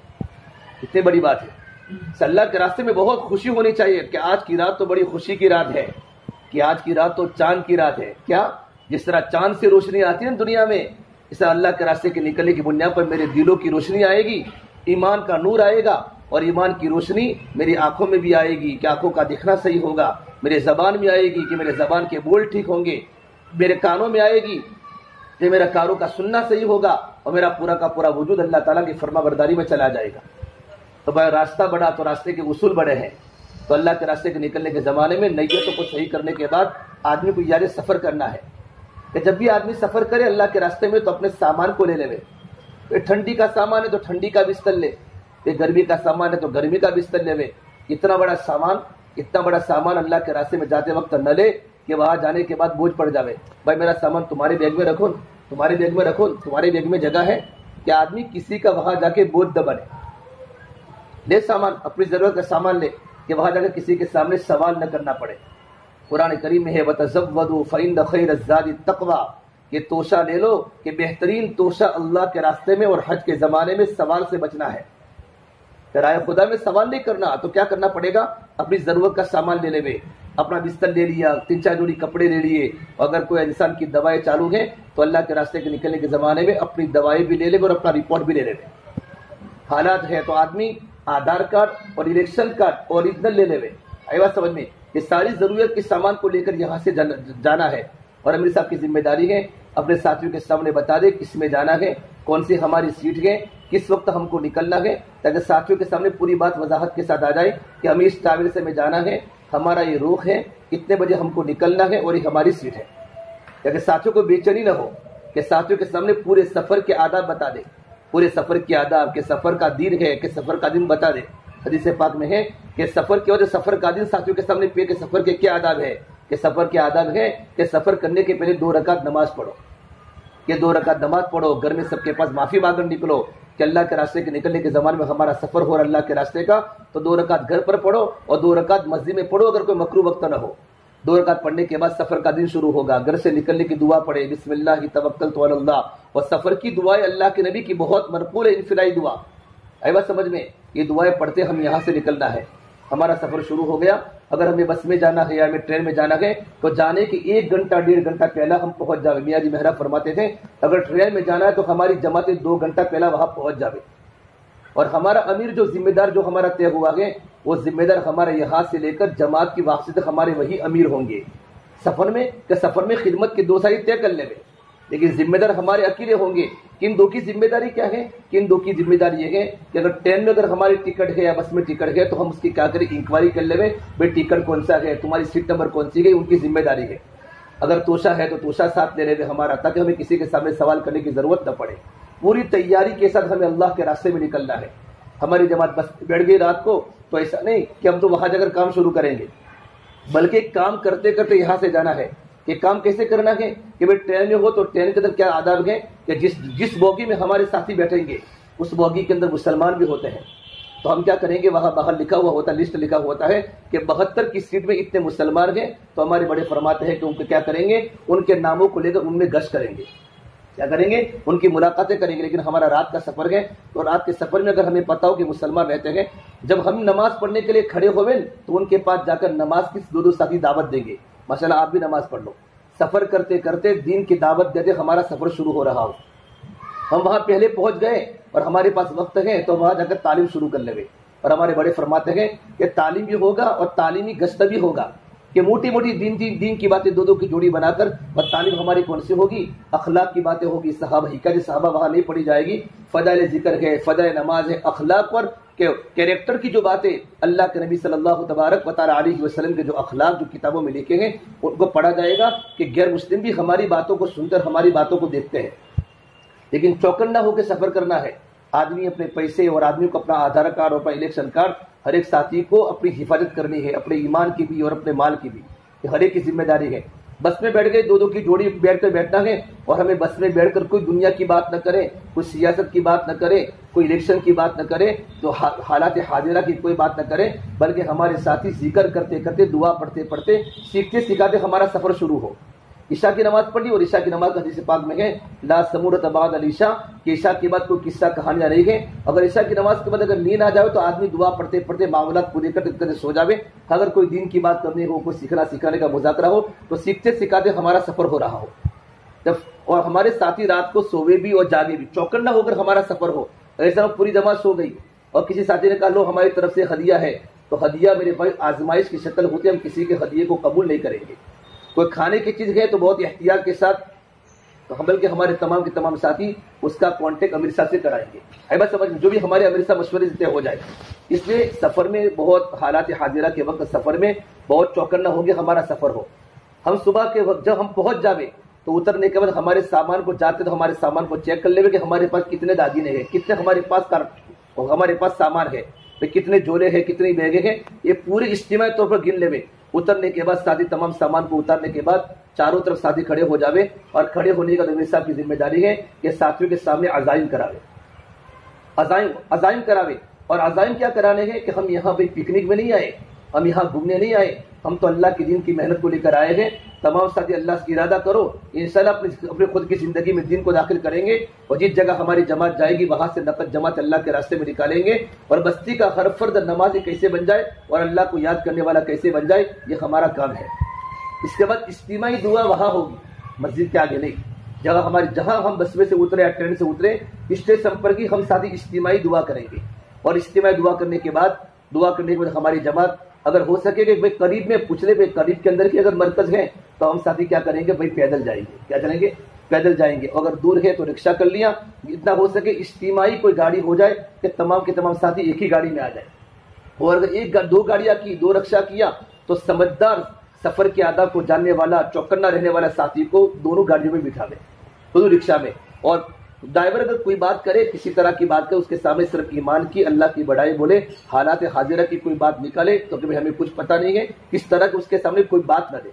کتنی بڑی بات ہے۔ اللہ کے راستے میں بہت خوشی ہونی چاہیے کہ آج کی رات تو بڑی خوشی کی رات ہے، کہ آج کی رات تو چاند کی رات ہے۔ کیا؟ جس طرح چاند سے روشنی آتی ہے نا دنیا میں، اس طرح اللہ کے راستے کے نکلنے کی بنیاد پر میرے دلوں کی روشنی آئے گی، ایمان کا نور آئے گا، اور ایمان کی روشنی میری آنکھوں میں بھی آئے گی کہ آنکھوں کا دکھنا صحیح ہوگا، میرے زبان میں آئے گی کہ میرے زبان کے بول ٹھیک ہوں گے، میرے کانوں میں آئے گی کہ میرا کانوں کا سننا صحیح ہوگا، اور میرا پورا کا پورا وجود اللہ تعالیٰ کی فرما برداری میں چلا جائے گا۔ تو بھائی راستہ بڑا تو راستے کے اصول بڑے ہیں۔ تو اللہ کے راستے کے نکلنے کے زمانے میں نیتوں کو صحیح کرنے کے بعد آدمی کو یاد سفر کرنا ہے کہ جب بھی آدمی سفر کرے اللہ کے راستے میں تو اپنے سامان کو لے لے۔ ٹھنڈی کا سامان ہے تو ٹھنڈی کا بستر لے، گرمی کا سامان ہے تو گرمی کا بستر لے۔ اتنا بڑا سامان اتنا بڑا سامان اللہ کے راستے میں جاتے وقت نہ لے کہ وہاں جانے کے بعد بوجھ پڑ جاوے۔ بھائی میرا سامان تمہارے بیگ میں رکھو، تمہارے بیگ میں رکھو، تمہارے بیگ میں جگہ ہے کہ آدمی کسی کا وہاں جا کے بوجھ نہ بنے۔ لے سامان، اپنی ضرورت کا سامان لے کہ وہاں جا کے کسی کے سامنے سوال نہ کرنا پڑے۔ قرآن کریم میں ہے وَتَزَوَّدُوا فَإِنَّ خَيْرَ الزَّادِ التَّقْوَىٰ، کہ توشہ لے لو کہ بہترین توشہ اللہ کے راستے میں اور حج کے زمانے میں سوال سے بچنا ہے۔ رائے خدا میں سوال نہیں کرنا تو کیا کرنا پڑے گا؟ اپنی ضرورت کا سامان لے لے، اپنا بستر لے لیا، تین چار جوڑی کپڑے لے لیے، اگر کوئی انسان کی دوائیں چالو ہیں تو اللہ کے راستے کے نکلنے کے زمانے میں اپنی دوائیں بھی لے لے اور اپنا رپورٹ بھی لے لے۔ حالات ہے تو آدمی آدھار کارڈ اور الیکشن کارڈ اوریجنل لے لے۔ آئی بات سمجھ میں؟ یہ ساری ضرورت کے سامان کو لے کر یہاں سے جانا ہے، اور امیر صاحب کی ذمہ داری ہے اپنے ساتھیوں کے سامنے بتا دے کس میں جانا ہے، کون سی ہماری سیٹ ہے، کس وقت ہم کو نکلنا ہے، تاکہ ساتھیوں کے سامنے پوری بات وضاحت کے ساتھ آ جائے کہ ہمیں اس ٹریول سے میں جانا ہے، ہمارا یہ روخ ہے، اتنے بجے ہم کو نکلنا ہے اور یہ ہماری سیٹ ہے، تاکہ ساتھیوں کو بے چینی نہ ہو کہ ساتھیوں کے سامنے پورے سفر کے آداب بتا دے، پورے سفر کے آداب کہ سفر کا دن ہے کہ سفر کا دن بتا دے۔ حدیث پاک میں ہے کہ سفر کی وجہ سفر کا دن ساتھیوں کے سامنے پے کہ سفر کے کیا آداب ہے، کہ سفر کے آداب ہے کہ سفر کرنے کے پہلے دو رکعت نماز پڑھو، کہ دو رکعت نماز پڑھو، گھر میں سب کے پاس معافی مانگ کر نکلو کہ اللہ کے راستے کے نکلنے کے زمانے میں ہمارا سفر ہو رہا اللہ کے راستے کا، تو دو رکعت گھر پر پڑھو اور دو رکعت مسجد میں پڑھو اگر کوئی مکروہ وقت نہ ہو۔ دو رکعت پڑھنے کے بعد سفر کا دن شروع ہوگا، گھر سے نکلنے کی دعا پڑھے بسم اللہ توکلت علی اللہ، اور سفر کی دعائیں اللہ کے نبی کی بہت منقول ہے، انفرادی دعا ہے بات سمجھ میں؟ یہ دعائیں پڑھتے ہم یہاں سے نکلنا ہے۔ ہمارا سفر شروع ہو گیا، اگر ہمیں بس میں جانا ہے یا ہمیں ٹرین میں جانا ہے تو جانے کے ایک گھنٹہ ڈیڑھ گھنٹہ پہلا ہم پہنچ جاوے۔ میاں جی مہراب فرماتے تھے اگر ٹرین میں جانا ہے تو ہماری جماعتیں دو گھنٹہ پہلا وہاں پہنچ جاوے، اور ہمارا امیر جو ذمہ دار جو ہمارا طے ہوا ہے وہ ذمہ دار ہمارے یہاں سے لے کر جماعت کی واپسی تک ہمارے وہی امیر ہوں گے۔ سفر میں کہ سفر میں خدمت کے دو ساری طے کر لے، لیکن ذمہ دار ہمارے اکیلے ہوں گے۔ کن دو کی ذمہ داری کیا ہے؟ کن دو کی ذمہ داری یہ ہے کہ اگر ٹرین میں اگر ہماری ٹکٹ ہے یا بس میں ٹکٹ ہے تو ہم اس کی کیا کریں، انکوائری کر لیں بھائی ٹکٹ کون سا ہے، تمہاری سیٹ نمبر کون سی ہے، ان کی ذمہ داری ہے۔ اگر توشہ ہے تو توشہ ساتھ لے لے ہمارا، تاکہ ہمیں کسی کے سامنے سوال کرنے کی ضرورت نہ پڑے۔ پوری تیاری کے ساتھ ہمیں اللہ کے راستے میں نکلنا ہے۔ ہماری جماعت بس بیٹھ گئی رات کو تو ایسا نہیں کہ ہم تو وہاں جا کر کام شروع کریں گے، بلکہ کام کرتے کرتے یہاں سے جانا ہے۔ یہ کام کیسے کرنا ہے کہ بھائی ٹرین میں ہو تو ٹرین کے اندر کیا آداب ہے کہ جس جس بوگی میں ہمارے ساتھی بیٹھیں گے اس بوگی کے اندر مسلمان بھی ہوتے ہیں، تو ہم کیا کریں گے، وہاں باہر لکھا ہوا ہوتا ہے، لسٹ لکھا ہوا ہوتا ہے کہ بہتر کی سیٹ میں اتنے مسلمان ہیں، تو ہمارے بڑے فرماتے ہیں کہ ان کو کیا کریں گے، ان کے ناموں کو لے کر ان میں گشت کریں گے، کیا کریں گے، ان کی ملاقاتیں کریں گے۔ لیکن ہمارا رات کا سفر ہے تو رات کے سفر میں اگر ہمیں پتا ہو کہ مسلمان رہتے ہیں، جب ہم نماز پڑھنے کے لیے کھڑے ہوئے تو ان کے پاس جا کر نماز کی دو دو ساتھی دعوت دیں گے، ماشاء اللہ آپ بھی نماز پڑھ لو۔ سفر کرتے کرتے دین کی دعوت دیتے ہمارا سفر شروع ہو رہا ہو، ہم وہاں پہلے پہنچ گئے اور ہمارے پاس وقت ہے تو وہاں جا کر تعلیم شروع کر لیں۔ اور ہمارے بڑے فرماتے ہیں کہ تعلیم بھی ہوگا اور تعلیمی گشت بھی ہوگا، کہ موٹی موٹی دین دین دین کی باتیں دو دو کی جوڑی بنا کر، اور تعلیم ہماری کون سی ہوگی، اخلاق کی باتیں ہوگی، صحابہ حکایت صحابہ وہاں نہیں پڑھی جائے گی، فضائل ذکر ہے، فضائل نماز ہے، اخلاق پر کہ کیریکٹر کی جو باتیں اللہ کے نبی صلی اللہ تبارک و تعالی علیہ وسلم کے جو اخلاق جو کتابوں میں لکھے ہیں ان کو پڑھا جائے گا، کہ غیر مسلم بھی ہماری باتوں کو سن کر ہماری باتوں کو دیکھتے ہیں۔ لیکن چوکنا ہو کے سفر کرنا ہے، آدمی اپنے پیسے اور آدمی کو اپنا آدھار کارڈ اور اپنا الیکشن کارڈ، ہر ایک ساتھی کو اپنی حفاظت کرنی ہے، اپنے ایمان کی بھی اور اپنے مال کی بھی، یہ ہر ایک کی ذمہ داری ہے۔ بس میں بیٹھ گئے، دو دو کی جوڑی بیٹھ کر بیٹھنا ہے، اور ہمیں بس میں بیٹھ کر کوئی دنیا کی بات نہ کرے، کوئی سیاست کی بات نہ کرے، کوئی الیکشن کی بات نہ کرے، تو حالات حاضرہ کی کوئی بات نہ کرے، بلکہ ہمارے ساتھی ذکر کرتے کرتے، دعا پڑھتے پڑھتے، سیکھتے سکھاتے ہمارا سفر شروع ہو۔ عشاء کی نماز پڑھ لی، اور عشاء کی نماز کا حدیث پاک میں ہے لا سمورۃ بعد العشاء، کہ عشاء کے بعد کوئی قصہ کہانیاں نہیں ہے۔ اگر عشاء کی نماز کے بعد اگر نیند آ جائے تو آدمی دعا پڑھتے پڑھتے معاملات پورے کرتے کرتے سو جاوے۔ اگر کوئی دین کی بات کرنی ہو، کوئی سیکھنا سکھانے کا مذاکرہ ہو، تو سیکھتے سکھاتے ہمارا سفر ہو رہا ہو، جب اور ہمارے ساتھی رات کو سوے بھی اور جاگے بھی، چوکنا ہو کر ہمارا سفر ہو۔ ایسا پوری جماعت سو گئی اور کسی ساتھی نے کہا لو ہماری طرف سے ہدیہ ہے، تو ہدیہ میرے بھائی آزمائش کی شکل ہوتی ہے، ہم کسی کے ہدیے کو قبول نہیں کریں گے۔ کوئی کھانے کی چیز ہے تو بہت احتیاط کے ساتھ، تو بلکہ ہمارے تمام کے تمام ساتھی اس کا کانٹیکٹ امیر صاحب سے کرائیں گے، ہے بات سمجھ میں، جو بھی ہمارے امیر صاحب مشورے سے ہو جائے۔ اس لیے سفر میں بہت حالات حاضرہ کے وقت سفر میں بہت چوکنا ہوں گے، ہمارا سفر ہو۔ ہم صبح کے وقت جب ہم پہنچ جاوے تو اترنے کے بعد ہمارے سامان کو جاتے تو ہمارے سامان کو چیک کر لے کہ ہمارے پاس کتنے داگینے ہیں، کتنے ہمارے پاس کار ہمارے پاس سامان ہے، کتنے جولے ہیں، کتنی بیگیں ہیں، یہ پوری اجتماعی طور پر گن لے۔ اترنے کے بعد ساتھی تمام سامان کو اتارنے کے بعد چاروں طرف ساتھی کھڑے ہو جاوے، اور کھڑے ہونے کا امیر صاحب کی ذمہ داری ہے کہ ساتھیوں کے سامنے عزائم کراوے، عزائم عزائم کراوے۔ اور عزائم کیا کرانے ہیں کہ ہم یہاں پہ پکنک میں نہیں آئے، ہم یہاں گھومنے نہیں آئے، ہم تو اللہ کے دین کی محنت کو لے کر آئے ہیں۔ تمام ساتھی اللہ سے ارادہ کرو انشاءاللہ اپنی اپنے خود کی زندگی میں دین کو داخل کریں گے، اور جس جگہ ہماری جماعت جائے گی وہاں سے نقد جماعت اللہ کے راستے میں نکالیں گے، اور بستی کا ہر فرد نمازی کیسے بن جائے اور اللہ کو یاد کرنے والا کیسے بن جائے، یہ ہمارا کام ہے۔ اس کے بعد اجتماعی دعا وہاں ہوگی، مسجد کے آگے نہیں، جگہ ہماری جہاں ہم بس میں سے اترے یا ٹرین سے اترے اسٹیشن پر کی ہم ساتھی اجتماعی دعا کریں گے۔ اور اجتماعی دعا کرنے کے بعد دعا کرنے کے بعد ہماری جماعت اگر ہو سکے کہ بھائی قریب میں پوچھ لے، بھائی قریب کے اندر کی اگر مرکز ہے تو ہم ساتھی کیا کریں گے، بھائی پیدل جائیں گے، کیا کریں گے، پیدل جائیں گے۔ اگر دور ہے تو رکشہ کر لیا، جتنا ہو سکے اجتماعی کوئی گاڑی ہو جائے کہ تمام کے تمام ساتھی ایک ہی گاڑی میں آ جائیں۔ اور اگر ایک دو گاڑیاں کی، دو رکشہ کیا تو سمجھدار سفر کے آداب کو جاننے والا چوکنا رہنے والا ساتھی کو دونوں گاڑیوں میں بٹھا دیں، دونوں رکشہ میں۔ اور ڈرائیور اگر کوئی بات کرے، کسی طرح کی بات کرے، اس کے سامنے صرف ایمان کی، اللہ کی بڑائی بولے، حالات حاضرہ کی کوئی بات نکالے تو کہ ہمیں کچھ پتہ نہیں ہے، کس طرح کہ اس کے سامنے کوئی بات نہ دے۔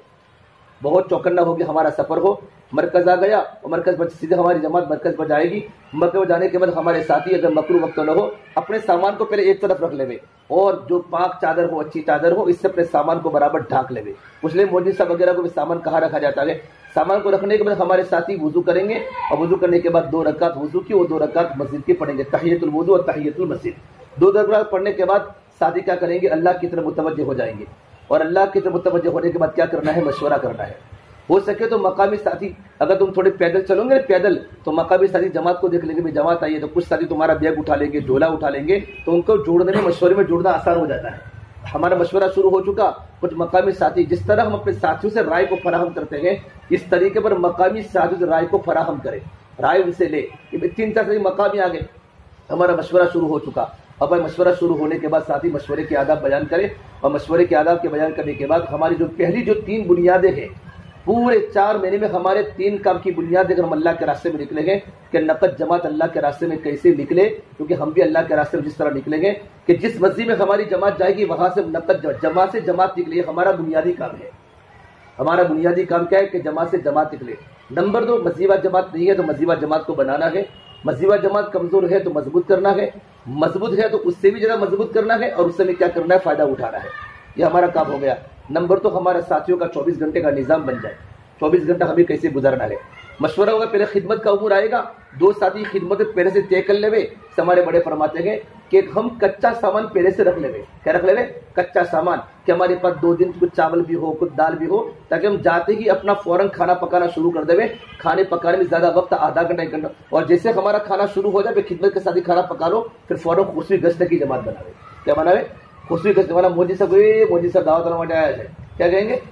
بہت چوکنا ہو کہ ہمارا سفر ہو، مرکز آ گیا اور مرکز پر سیدھے ہماری جماعت مرکز پر جائے گی۔ مرکز پر جانے کے بعد ہمارے ساتھی اگر مکرو وقت نہ ہو، اپنے سامان کو پہلے ایک طرف رکھ لے، اور جو پاک چادر ہو، اچھی چادر ہو، اس سے اپنے سامان کو برابر ڈھانک لے۔ پوچھ لیں مولوی صاحب وغیرہ کو بھی سامان کہاں رکھا جاتا ہے؟ سامان کو رکھنے کے بعد ہمارے ساتھی وضو کریں گے، اور وضو کرنے کے بعد دو رکعت وضو کی اور دو رکعت مسجد کی پڑھیں گے، تحیۃ الوضو اور تحیۃ المسجد۔ دو رکعت پڑھنے کے بعد ساتھی کیا کریں گے، اللہ کی طرف متوجہ ہو جائیں گے، اور اللہ کی طرف متوجہ ہونے کے بعد کیا کرنا ہے، مشورہ کرنا ہے۔ ہو سکے تو مقامی ساتھی، اگر تم تھوڑے پیدل چلو گے پیدل تو مقامی ساتھی جماعت کو دیکھ لیں گے، بھی جماعت آئی ہے، تو کچھ ساتھی تمہارا بیگ اٹھا لیں گے، جھولا اٹھا لیں گے، تو ان کو جوڑنے میں، مشورے میں جوڑنا آسان ہو جاتا ہے۔ ہمارا مشورہ شروع ہو چکا، کچھ مقامی ساتھی، جس طرح ہم اپنے ساتھیوں سے رائے کو فراہم کرتے ہیں اس طریقے پر مقامی ساتھیوں سے رائے کو فراہم کریں، رائے ان سے لے۔ تین چار مقامی آ گئے، ہمارا مشورہ شروع ہو چکا۔ اب بھائی مشورہ شروع ہونے کے بعد ساتھی مشورے کے آداب بیان کریں، اور مشورے کے آداب کے بیان کرنے کے بعد ہماری جو پہلی جو تین بنیادیں ہیں، پورے چار مہینے میں ہمارے تین کام کی بنیاد اگر ہم اللہ کے راستے میں نکلیں گے کہ نقد جماعت اللہ کے راستے میں کیسے نکلے، کیونکہ ہم بھی اللہ کے راستے میں جس طرح نکلیں گے کہ جس مسجد میں ہماری جماعت جائے گی وہاں سے نقد جماعت سے جماعت نکلے، یہ ہمارا بنیادی کام ہے۔ ہمارا بنیادی کام کیا ہے کہ جماعت سے جماعت نکلے۔ نمبر دو، مسجد جماعت نہیں ہے تو مسجد جماعت کو بنانا ہے، مسجد جماعت کمزور ہے تو مضبوط کرنا ہے، مضبوط ہے تو اس سے بھی زیادہ مضبوط کرنا ہے، اور اس سے بھی کیا کرنا ہے، فائدہ اٹھانا ہے۔ یہ ہمارا کام ہو گیا۔ نمبر تو ہمارے ساتھیوں کا چوبیس گھنٹے کا نظام بن جائے، چوبیس گھنٹہ ہمیں کیسے گزارنا ہے۔ مشورہ ہوگا، پہلے خدمت کا امور آئے گا، دو ساتھی خدمت پہلے سے طے کر لے۔ ہمارے بڑے فرماتے ہیں کہ ہم کچا سامان پہلے سے رکھ لے، کیا رکھ لے، کچا سامان، کہ ہمارے پاس دو دن کچھ چاول بھی ہو، کچھ دال بھی ہو، تاکہ ہم جاتے ہی اپنا فوراً کھانا پکانا شروع کر دے۔ کھانے پکانے میں زیادہ وقت آدھا گھنٹہ ایک گھنٹہ، اور جیسے ہمارا کھانا شروع ہو جائے خدمت کے ساتھ ہی کھانا پکا لو، پھر فوراً خصوصی گشت کی جماعت بناوے۔ کیا بناوے، خصوصی گشت۔ ہمارا مودی صاحب مودی صاحب دعوت نامہ آیا ہے، کیا کہیں گے،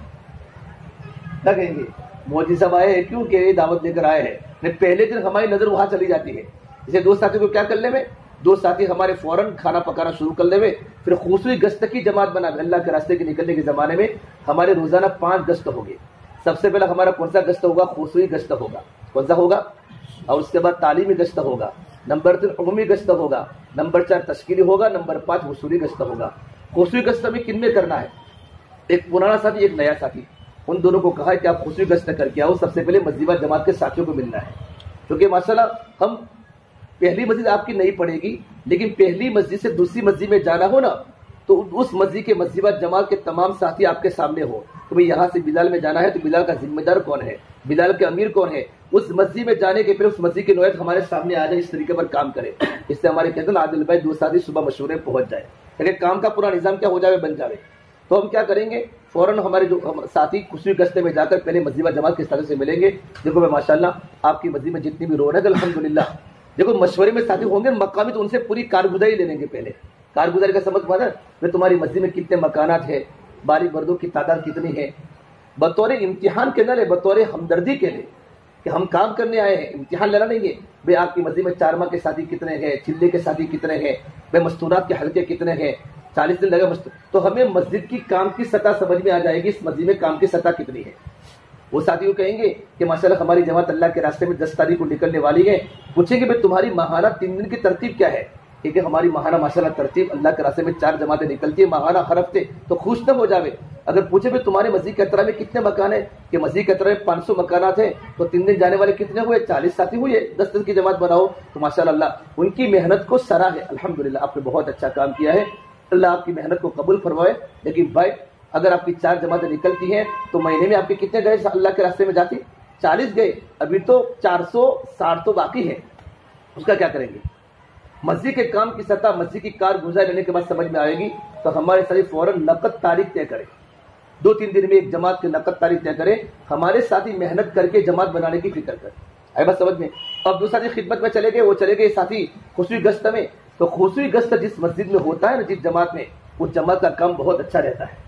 کیا کہیں گے، مودی صاحب آئے ہیں کیوں کہ یہ دعوت لے کر آئے ہیں۔ پہلے دن ہماری نظر وہاں چلی جاتی ہے، اسے دو ساتھی کو کیا کر لے، دو ساتھی ہمارے فوراً کھانا پکانا شروع کر لے، پھر خصوصی گشت کی جماعت بنا۔ اللہ کے راستے کے نکلنے کے زمانے میں ہمارے روزانہ پانچ گشت ہوں گے۔ سب سے پہلا ہمارا کون سا گشت ہوگا، خصوصی گشت ہوگا، کون سا ہوگا، اور اس کے بعد تعلیمی گشت ہوگا، نمبر تین عمومی گشت ہوگا، نمبر چار تشکیلی ہوگا، نمبر پانچ وصولی گشت ہوگا۔ خصوصی گشت ہمیں کن میں کرنا ہے، ایک پرانا ساتھی ایک نیا ساتھی، ان دونوں کو کہا ہے کہ آپ خصوصی گشت کر کے آؤ۔ سب سے پہلے مسجد جماعت کے ساتھیوں کو ملنا ہے، کیونکہ ماشاءاللہ ہم پہلی مسجد آپ کی نہیں پڑے گی، لیکن پہلی مسجد سے دوسری مسجد میں جانا ہو نا تو اس مسجد کے مسجد جماعت کے تمام ساتھی آپ کے سامنے ہو، تو بھئی یہاں سے بلال میں جانا ہے تو بلال کا ذمہ دار کون ہے، بلال کے امیر کون ہے، اس مسجد میں جانے کے پھر اس مسجد کی نوعیت ہمارے سامنے آ جائے، اس طریقے پر کام کرے۔ اس سے ہمارے کہتے ہیں عادل بھائی دو ساتھی صبح مشورے پہنچ جائے، لیکن کام کا پورا نظام کیا ہو جائے، بن جائے۔ تو ہم کیا کریں گے، فوراً ہمارے جو ساتھی خصوصی گشتے میں جا کر پہلے مسجد جماعت کے ساتھی سے ملیں گے۔ دیکھو میں ماشاءاللہ آپ کی مسجد میں جتنی بھی رونق ہے الحمدللہ، دیکھو مشورے میں ساتھی ہوں گے مقامی تو ان سے پوری کارگزاری لے لیں گے پہلے، کارگزاری کا سبق مانا میں تمہاری مسجد میں کتنے مکانات ہیں، باری مردوں کی تعداد کتنی ہے، بطور امتحان کے نہ لے، بطور ہمدردی کے لے کہ ہم کام کرنے آئے ہیں، امتحان لینا نہیں ہے بھائی آپ کی مسجد میں چار ماہ کے ساتھی کتنے ہیں، چلے کے ساتھی کتنے ہیں، بھائی مستورات کے حلقے کتنے ہیں، چالیس دن لگے مستور، تو ہمیں مسجد کی کام کی سطح سمجھ میں آ جائے گی اس مسجد میں کام کی سطح کتنی ہے۔ وہ ساتھی کو کہیں گے کہ ماشاءاللہ ہماری جماعت اللہ کے راستے میں دس تاریخ کو نکلنے والی ہے، پوچھیں گے بھائی تمہاری ماہانہ تین دن کی ترتیب کیا ہے، کیونکہ ہماری ماہانہ ماشاءاللہ ترتیب اللہ کے راستے میں چار جماعتیں نکلتی ہیں ماہانہ ہر ہفتے، تو خوش نہ ہو جاوے۔ اگر پوچھے بھائی تمہارے مسجد کے اطراف میں کتنے مکان ہیں، کہ مسجد کے اطراف میں پانچ سو مکانات ہیں، تو تین دن جانے والے کتنے ہوئے، چالیس ساتھی ہوئے، دس دن کی جماعت بناؤ، تو ماشاءاللہ ان کی محنت کو سرا ہے، الحمدللہ آپ نے بہت اچھا کام کیا ہے، اللہ آپ کی محنت کو قبول فرمائے۔ لیکن بھائی اگر آپ کی چار جماعتیں نکلتی ہیں تو مہینے میں آپ کے کتنے گئے اللہ کے راستے میں جاتی، چالیس گئے، ابھی تو چار سو ساٹھ تو باقی ہے، اس کا کیا کریں گے؟ مسجد کے کام کی سطح مسجد کی کارگزاری لینے کے بعد سمجھ میں آئے گی، تو ہمارے ساتھی فوراً نقد تاریخ طے کرے، دو تین دن میں ایک جماعت کی نقد تاریخ طے کرے، ہمارے ساتھی محنت کر کے جماعت بنانے کی فکر کرے، آئے بات سمجھ میں۔ اب دو ساتھی خدمت میں چلے گئے، وہ چلے گئے ساتھی خصوصی گشت میں، تو خصوصی گشت جس مسجد میں ہوتا ہے نا، جس جماعت میں، اس جماعت کا کام بہت اچھا رہتا ہے،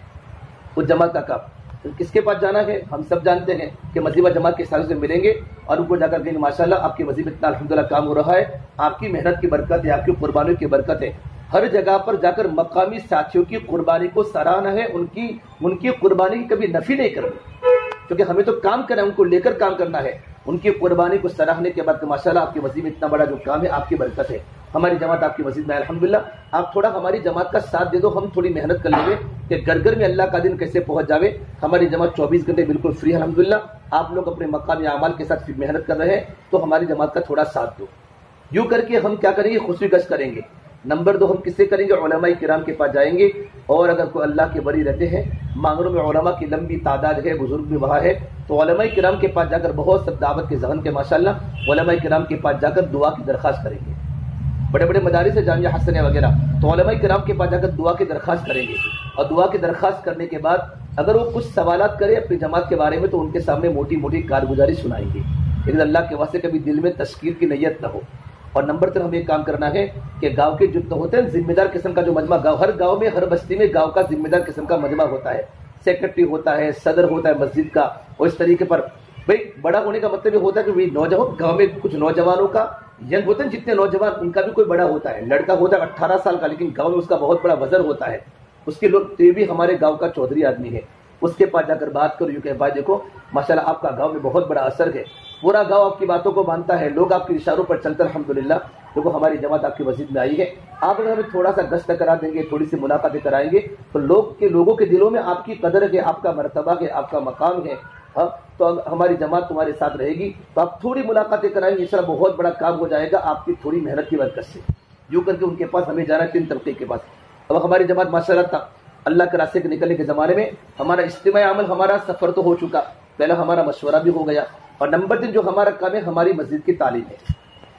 اس جماعت کا کام کس کے پاس جانا ہے ہم سب جانتے ہیں کہ مسجد و جماعت کے ساتھ سے ملیں گے اور ان کو جا کر کہیں گے ماشاءاللہ آپ کی مسجد میں اتنا الحمدللہ کام ہو رہا ہے، آپ کی محنت کی برکت ہے، آپ کی قربانیوں کی برکت ہے۔ ہر جگہ پر جا کر مقامی ساتھیوں کی قربانی کو سراہنا ہے، ان کی ان کی قربانی کی کبھی نفی نہیں کرنی، کیونکہ ہمیں تو کام کرنا ہے، ان کو لے کر کام کرنا ہے۔ ان کی قربانی کو سراہنے کے بعد کہ ماشاءاللہ آپ کی مسجد میں اتنا بڑا جو کام ہے آپ کی برکت ہے، ہماری جماعت آپ کی مسجد میں الحمدللہ، آپ تھوڑا ہماری جماعت کا ساتھ دے دو، ہم تھوڑی محنت کر لیں گے کہ گھر گھر میں اللہ کا دن کیسے پہنچ جاوے۔ ہماری جماعت چوبیس گھنٹے بالکل فری ہے الحمدللہ، آپ لوگ اپنے مقامی اعمال کے ساتھ محنت کر رہے ہیں، تو ہماری جماعت کا تھوڑا ساتھ دو۔ یوں کر کے ہم کیا کریں گے، خصوصی گشت کریں گے۔ نمبر دو ہم کس سے کریں گے، علماء کرام کے پاس جائیں گے، اور اگر کوئی اللہ کے ولی رہتے ہیں، مانگروں میں علماء کی لمبی تعداد ہے، بزرگ بھی وہاں ہے، تو علماء کرام کے پاس جا کر بہت سب دعوت کے ذہن کے ماشاءاللہ علماء کرام کے پاس جا کر دعا کی درخواست کریں گے۔ بڑے بڑے مدارس ہے جامعہ حسنیہ وغیرہ، تو علماء کرام کے پاس جا کر دعا کی درخواست کریں گے، اور دعا کی درخواست کرنے کے بعد اگر وہ کچھ سوالات کرے اپنی جماعت کے بارے میں تو ان کے سامنے موٹی موٹی کارگزاری سنائیں گے، لیکن اللہ کے واسطے کبھی دل میں تشکیر کی نیت نہ ہو۔ اور نمبر تین ہمیں ایک کام کرنا ہے کہ گاؤں کے جو ہوتے ہیں ذمہ دار قسم کا جو مجمع، گاؤں ہر گاؤں میں ہر بستی میں گاؤں کا ذمہ دار قسم کا مجمع ہوتا ہے، سیکرٹری ہوتا ہے، صدر ہوتا ہے مسجد کا، اور اس طریقے پر بھائی بڑا ہونے کا مطلب یہ ہوتا ہے کہ وہی نوجوان گاؤں میں کچھ نوجوانوں کا ینگ ہوتے ہیں، جتنے نوجوان ان کا بھی کوئی بڑا ہوتا ہے، لڑکا ہوتا ہے اٹھارہ سال کا لیکن گاؤں میں اس کا بہت بڑا وزن ہوتا ہے، اس کے لوگ تو یہ بھی ہمارے گاؤں کا چودھری آدمی ہے، اس کے پاس جا کر بات کرو، یوں کہ بھائی دیکھو ماشاءاللہ آپ کا گاؤں میں بہت بڑا اثر ہے، پورا گاؤں آپ کی باتوں کو مانتا ہے، لوگ آپ کے اشاروں پر چلتے الحمدللہ، دیکھو ہماری جماعت آپ کی مسجد میں آئی ہے، آپ اگر ہمیں تھوڑا سا گشت کرا دیں گے، تھوڑی سی ملاقاتیں کرائیں گے تو لوگ کے لوگوں کے دلوں میں آپ کی قدر ہے، آپ کا مرتبہ ہے، آپ کا مقام ہے، ہاں تو ہماری جماعت تمہارے ساتھ رہے گی، تو آپ تھوڑی ملاقاتیں کرائیں گے، انشاءاللہ بہت بڑا کام ہو جائے گا آپ کی تھوڑی محنت کی برکت سے۔ یوں کر کے ان کے پاس ہمیں جانا ہے، تین طبقے کے پاس۔ اب ہماری جماعت ماشاءاللہ تھا اللہ کے راستے کے نکلنے کے زمانے میں ہمارا اجتماعی عمل، ہمارا سفر تو ہو چکا، پہلا ہمارا مشورہ بھی ہو گیا، اور نمبر تین جو ہمارا کام ہے ہماری مسجد کی تعلیم ہے۔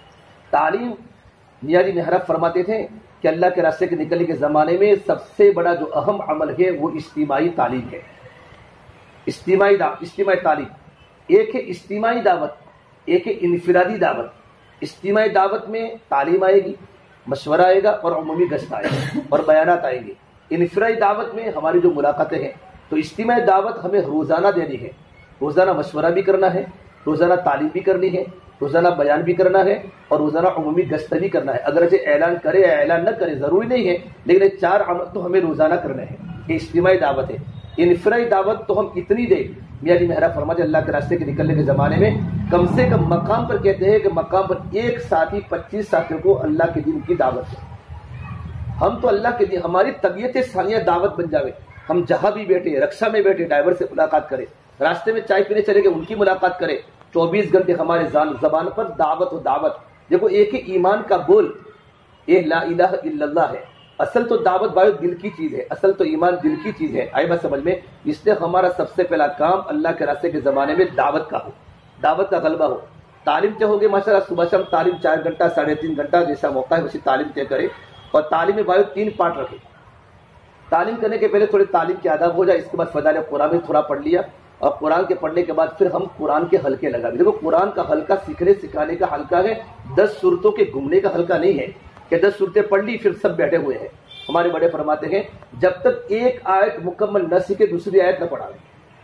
تعلیم میاں جی محراب فرماتے تھے کہ اللہ کے راستے کے نکلنے کے زمانے میں سب سے بڑا جو اہم عمل ہے وہ اجتماعی تعلیم ہے، اجتماعی اجتماعی تعلیم۔ ایک ہے اجتماعی دعوت، ایک ہے انفرادی دعوت۔ اجتماعی دعوت میں تعلیم آئے گی، مشورہ آئے گا اور عمومی گشت آئے گا اور بیانات آئیں گے۔ انفرادی دعوت میں ہماری جو ملاقاتیں ہیں، تو اجتماعی دعوت ہمیں روزانہ دینی ہے، روزانہ مشورہ بھی کرنا ہے، روزانہ تعلیم بھی کرنی ہے، روزانہ بیان بھی کرنا ہے، اور روزانہ عمومی گشت بھی کرنا ہے۔ اگرچہ اعلان کرے یا اعلان نہ کرے ضروری نہیں ہے، لیکن یہ چار عمل تو ہمیں روزانہ کرنے ہیں، یہ اجتماعی دعوت ہے۔ انفرادی دعوت تو ہم اتنی دیں، میاں جی محراب فرماتے اللہ کے راستے کے نکلنے کے زمانے میں کم سے کم مقام پر کہتے ہیں کہ مقام پر ایک ساتھی پچیس ساتھیوں کو اللہ کے دین کی دعوت ہے۔ ہم تو اللہ کے دین، ہماری طبیعت ثانیہ دعوت بن جاوے، ہم جہاں بھی بیٹھے، رکشا میں بیٹھے ڈرائیور سے ملاقات کرے، راستے میں چائے پینے چلے گئے ان کی ملاقات کرے، چوبیس گھنٹے ہمارے زبان پر دعوت و دعوت۔ دیکھو ایک ہی ایمان کا بول، یہ لا الہ الا اللہ ہے، اصل تو دعوت بھائی دل کی چیز ہے، اصل تو ایمان دل کی چیز ہے، آئی بات سمجھ میں۔ اس لیے ہمارا سب سے پہلا کام اللہ کے راستے کے زمانے میں دعوت کا ہو، دعوت کا غلبہ ہو۔ تعلیم طے ہوگی ماشاءاللہ، صبح شام تعلیم چار گھنٹہ ساڑھے تین گھنٹہ جیسا موقع ہے ویسی تعلیم طے کرے، اور تعلیم میں بھائی تین پارٹ رکھے۔ تعلیم کرنے کے پہلے تھوڑے تعلیم کے آداب ہو جائے، اس کے بعد فضائل قرآن میں تھوڑا پڑھ لیا، اور قرآن کے پڑھنے کے بعد پھر ہم قرآن کے حلقے لگا دیں۔ دیکھو قرآن کا حلقہ سیکھنے سکھانے کا حلقہ ہے، دس صورتوں کے گھومنے کا حلقہ نہیں ہے۔ کہ دس صورتیں پڑھ لی پھر سب بیٹھے ہوئے ہیں. ہمارے بڑے فرماتے ہیں جب تک ایک آیت مکمل نہ سیکھے دوسری آیت نہ پڑھاوے.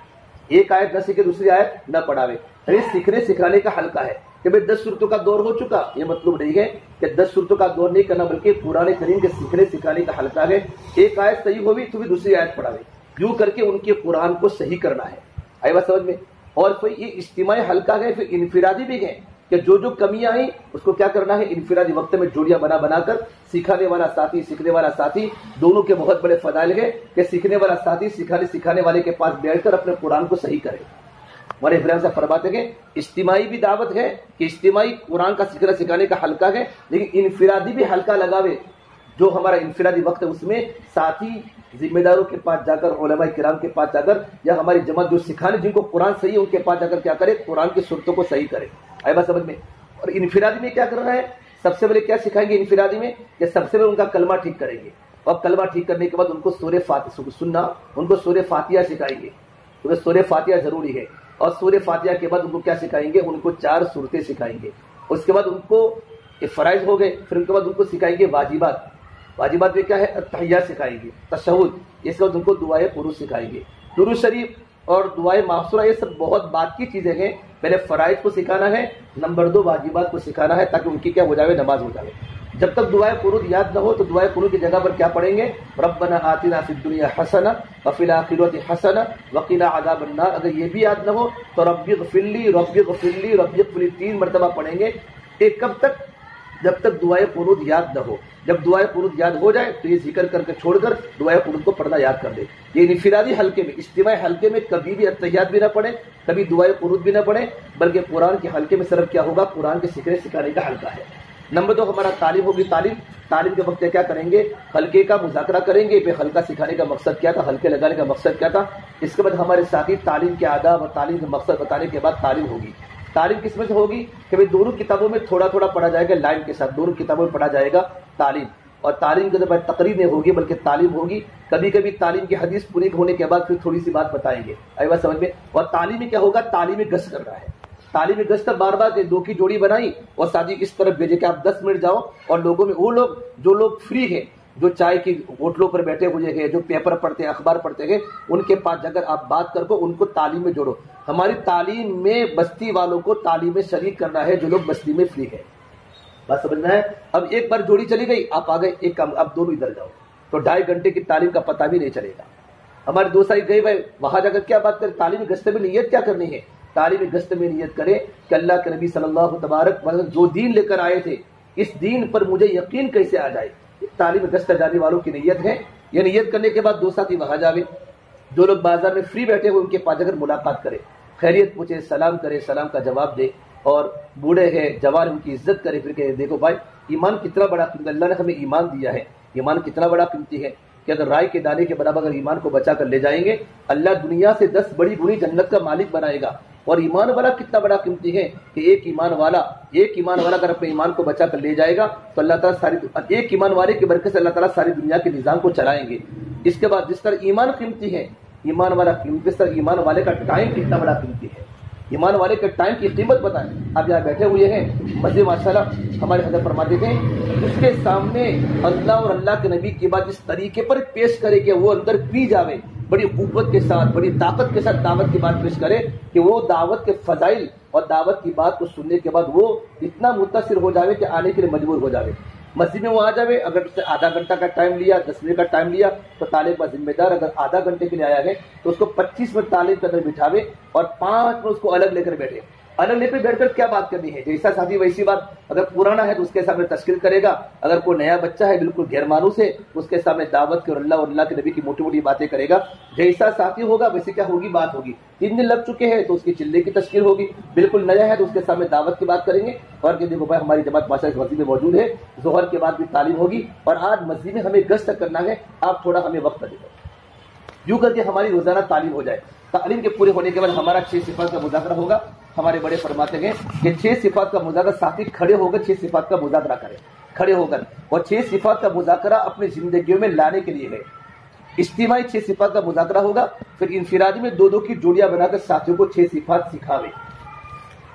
ایک آیت نہ سیکھے دوسری آیت نہ پڑھاوے. یہ سیکھنے سکھانے کا حلقہ ہے کہ بھائی دس صورتوں کا دور ہو چکا. یہ مطلب نہیں ہے کہ دس صورتوں کا دور نہیں کرنا بلکہ قرآن کریم کے سیکھنے سکھانے کا حلقہ ہے. ایک آیت صحیح ہوگی تو بھی دوسری آیت پڑھاوے. یوں کر کے ان کے قرآن کو صحیح کرنا ہے. آئی بات سمجھ میں؟ اور پھر یہ اجتماعی حلقہ ہے، پھر انفرادی بھی ہے کہ جو جو کمیاں آئیں اس کو کیا کرنا ہے، انفرادی وقت میں جوڑیاں بنا بنا کر سکھانے والا ساتھی سیکھنے والا ساتھی دونوں کے بہت بڑے فضائل ہیں کہ سیکھنے والا ساتھی سکھانے سکھانے والے کے پاس بیٹھ کر اپنے قرآن کو صحیح کرے. ہمارے ابراہیم صاحب فرماتے ہیں اجتماعی بھی دعوت ہے کہ اجتماعی قرآن کا سیکھنا سکھانے کا حلقہ ہے، لیکن انفرادی بھی حلقہ لگاوے. جو ہمارا انفرادی وقت ہے اس میں ساتھی ذمہ داروں کے پاس جا کر، علماء کرام کے پاس جا کر، یا ہماری جماعت جو سکھانے جن کو قرآن صحیح ہے ان کے پاس جا کر کیا کرے، قرآن کی صورتوں کو صحیح کرے. آئے بات سمجھ میں؟ اور انفرادی میں کیا کرنا ہے، سب سے پہلے کیا سکھائیں گے انفرادی میں کہ سب سے پہلے ان کا کلمہ ٹھیک کریں گے، اور کلمہ ٹھیک کرنے کے بعد ان کو سورہ فاتحہ سننا، ان کو سورہ فاتحہ سکھائیں گے کیونکہ سورہ فاتحہ ضروری ہے. اور سورہ فاتحہ کے بعد ان کو کیا سکھائیں گے، ان کو چار صورتیں سکھائیں گے. اس کے بعد ان کو فرائض ہو گئے، پھر ان کے بعد ان کو سکھائیں گے واجبات. واجبات میں کیا ہے، تحیات سکھائیں گے، تشہد. اس کے بعد ان کو دعائے قنوت سکھائیں گے، درود شریف اور دعائے معصورہ. یہ سب بہت بات کی چیزیں ہیں. پہلے فرائض کو سکھانا ہے، نمبر دو واجبات کو سکھانا ہے تاکہ ان کی کیا ہو جائے، نماز ہو جائے. جب تک دعائے قنوت یاد نہ ہو تو دعائے قنوت کی جگہ پر کیا پڑھیں گے، ربنا آتنا فی الدنیا حسنہ وفی الآخرۃ حسنہ وقنا عذاب النار. اگر یہ بھی یاد نہ ہو تو رب اغفر لی رب اغفر لی رب اغفر لی تین مرتبہ پڑھیں گے. ایک کب تک، جب تک دعائے قنوت یاد نہ ہو. جب دعائے قنوت یاد ہو جائے تو یہ ذکر کر کے چھوڑ کر دعائے قنوت کو پڑھنا یاد کر دے. یہ انفرادی حلقے میں، اجتماعی حلقے میں کبھی بھی اتحیات بھی نہ پڑھے، کبھی دعائے قنوت بھی نہ پڑھے، بلکہ قرآن کے حلقے میں صرف کیا ہوگا، قرآن کے سیکھنے سکھانے کا حلقہ ہے. نمبر دو ہمارا تعلیم ہوگی. تعلیم تعلیم کے وقت کیا کریں گے، حلقے کا مذاکرہ کریں گے. پھر حلقہ سکھانے کا مقصد کیا تھا، حلقے لگانے کا مقصد کیا تھا. اس کے بعد ہمارے ساتھی تعلیم کے آداب اور تعلیم کا مقصد بتانے کے بعد تعلیم ہوگی. تعلیم کس میں سے ہوگی کہ بھائی دونوں کتابوں میں تھوڑا تھوڑا پڑھا جائے گا، لائن کے ساتھ دونوں کتابوں میں پڑھا جائے گا تعلیم. اور تعلیم کے بعد تقریر نہیں ہوگی بلکہ تعلیم ہوگی. کبھی کبھی تعلیم کی حدیث پوری ہونے کے بعد پھر تھوڑی سی بات بتائیں گے. آئی بات سمجھ میں؟ اور تعلیم میں کیا ہوگا، تعلیمی گشت کر رہا ہے. تعلیمی گشت بار بار دو کی جوڑی بنائی اور ساتھی اس طرف بھیجے کہ آپ دس منٹ جاؤ اور لوگوں میں وہ لوگ جو لوگ فری ہیں، جو چائے کی ہوٹلوں پر بیٹھے ہوئے ہیں، جو پیپر پڑھتے ہیں، اخبار پڑھتے ہیں، ان کے پاس جا کر آپ بات کر کو ان کو تعلیم میں جوڑو. ہماری تعلیم میں بستی والوں کو تعلیم میں شریک کرنا ہے جو لوگ بستی میں فری ہیں. بات سمجھنا ہے؟ اب ایک بار جوڑی چلی گئی، آپ آ گئے، ایک کام اب دونوں ادھر جاؤ تو ڈھائی گھنٹے کی تعلیم کا پتہ بھی نہیں چلے گا. ہمارے دو ساتھی گئے بھائی وہاں جا کر کیا بات کریں، تعلیمی گشت میں نیت کیا کرنی ہے. تعلیمی گشت میں نیت کرے کہ اللہ کے نبی صلی اللہ تبارک وسلم جو دین لے کر آئے تھے اس دین پر مجھے یقین کیسے آ جائے. تعلیم گشت جانے والوں کی نیت ہے. یہ نیت کرنے کے بعد دو ساتھی وہاں جاوے، جو لوگ بازار میں فری بیٹھے ہوئے ان کے پاس جا کر ملاقات کرے، خیریت پوچھے، سلام کرے، سلام کا جواب دے. اور بوڑھے ہیں جوان ان کی عزت کرے. پھر کہ دیکھو بھائی ایمان کتنا بڑا قیمتی، اللہ نے ہمیں ایمان دیا ہے، ایمان کتنا بڑا قیمتی ہے کہ اگر رائے کے دانے کے برابر اگر ایمان کو بچا کر لے جائیں گے اللہ دنیا سے دس بڑی بڑی جنت کا مالک بنائے گا. اور ایمان والا کتنا بڑا قیمتی ہے کہ ایک ایمان والا ایک ایمان والا اگر اپنے ایمان کو بچا کر لے جائے گا تو اللہ تعالیٰ ساری ایک ایمان والے کی برکت سے اللہ تعالیٰ ساری دنیا کے نظام کو چلائیں گے. اس کے بعد جس طرح ایمان قیمتی ہے، ایمان والا قیمتی، اس طرح ایمان والے کا ٹائم کتنا بڑا قیمتی ہے. ایمان والے کے ٹائم کی قیمت بتائیں. آپ یہاں بیٹھے ہوئے ہیں مسجد ماشاءاللہ ہمارے حضرت فرماتے تھے اس کے سامنے اللہ اور اللہ کے نبی کی بات اس طریقے پر پیش کرے کہ وہ اندر پی جاوے، بڑی قوت کے ساتھ بڑی طاقت کے ساتھ دعوت کی بات پیش کرے کہ وہ دعوت کے فضائل اور دعوت کی بات کو سننے کے بعد وہ اتنا متاثر ہو جاوے کہ آنے کے لیے مجبور ہو جاوے. مسجد میں وہ آ جاوے. اگر اس سے آدھا گھنٹہ کا ٹائم لیا، دس منٹ کا ٹائم لیا تو طالب کا ذمہ دار اگر آدھا گھنٹے کے لیے آیا ہے تو اس کو پچیس منٹ طالب کے اندر بٹھاوے اور پانچ منٹ اس کو الگ لے کر بیٹھے. الگ لے پہ بیٹھ کر کیا بات کرنی ہے، جیسا ساتھی ویسی بات. اگر پرانا ہے تو اس کے سامنے تشکیل کرے گا، اگر کوئی نیا بچہ ہے بالکل غیر مانوس ہے اس کے سامنے دعوت کی اور اللہ اور اللہ کے نبی کی موٹی موٹی باتیں کرے گا. جیسا ساتھی ہوگا ویسے کیا ہوگی بات ہوگی. تین دن لگ چکے ہیں تو اس کی چلے کی تشکیل ہوگی. بالکل نیا ہے تو اس کے سامنے دعوت کی بات کریں گے. اور کہ دیکھو بھائی ہماری جماعت ماشاء اللہ مسجد میں موجود ہے، ظہر کے بعد بھی تعلیم ہوگی اور آج مسجد میں ہمیں گشت کرنا ہے، آپ تھوڑا ہمیں وقت دے دو. یوں کر کے ہماری روزانہ تعلیم ہو جائے. تعلیم کے پورے ہونے کے بعد ہمارا چھ صفات کا مذاکرہ ہوگا. ہمارے بڑے فرماتے ہیں کہ چھ صفات کا مذاکرہ ساتھی کھڑے ہو کر چھ صفات کا مذاکرہ کریں، کھڑے ہو کر. اور چھ صفات کا مذاکرہ اپنی زندگیوں میں لانے کے لیے ہے. اجتماعی چھ صفات کا مذاکرہ ہوگا، پھر انفرادی میں دو دو کی جوڑیاں بنا کر ساتھیوں کو چھ صفات سکھاوے.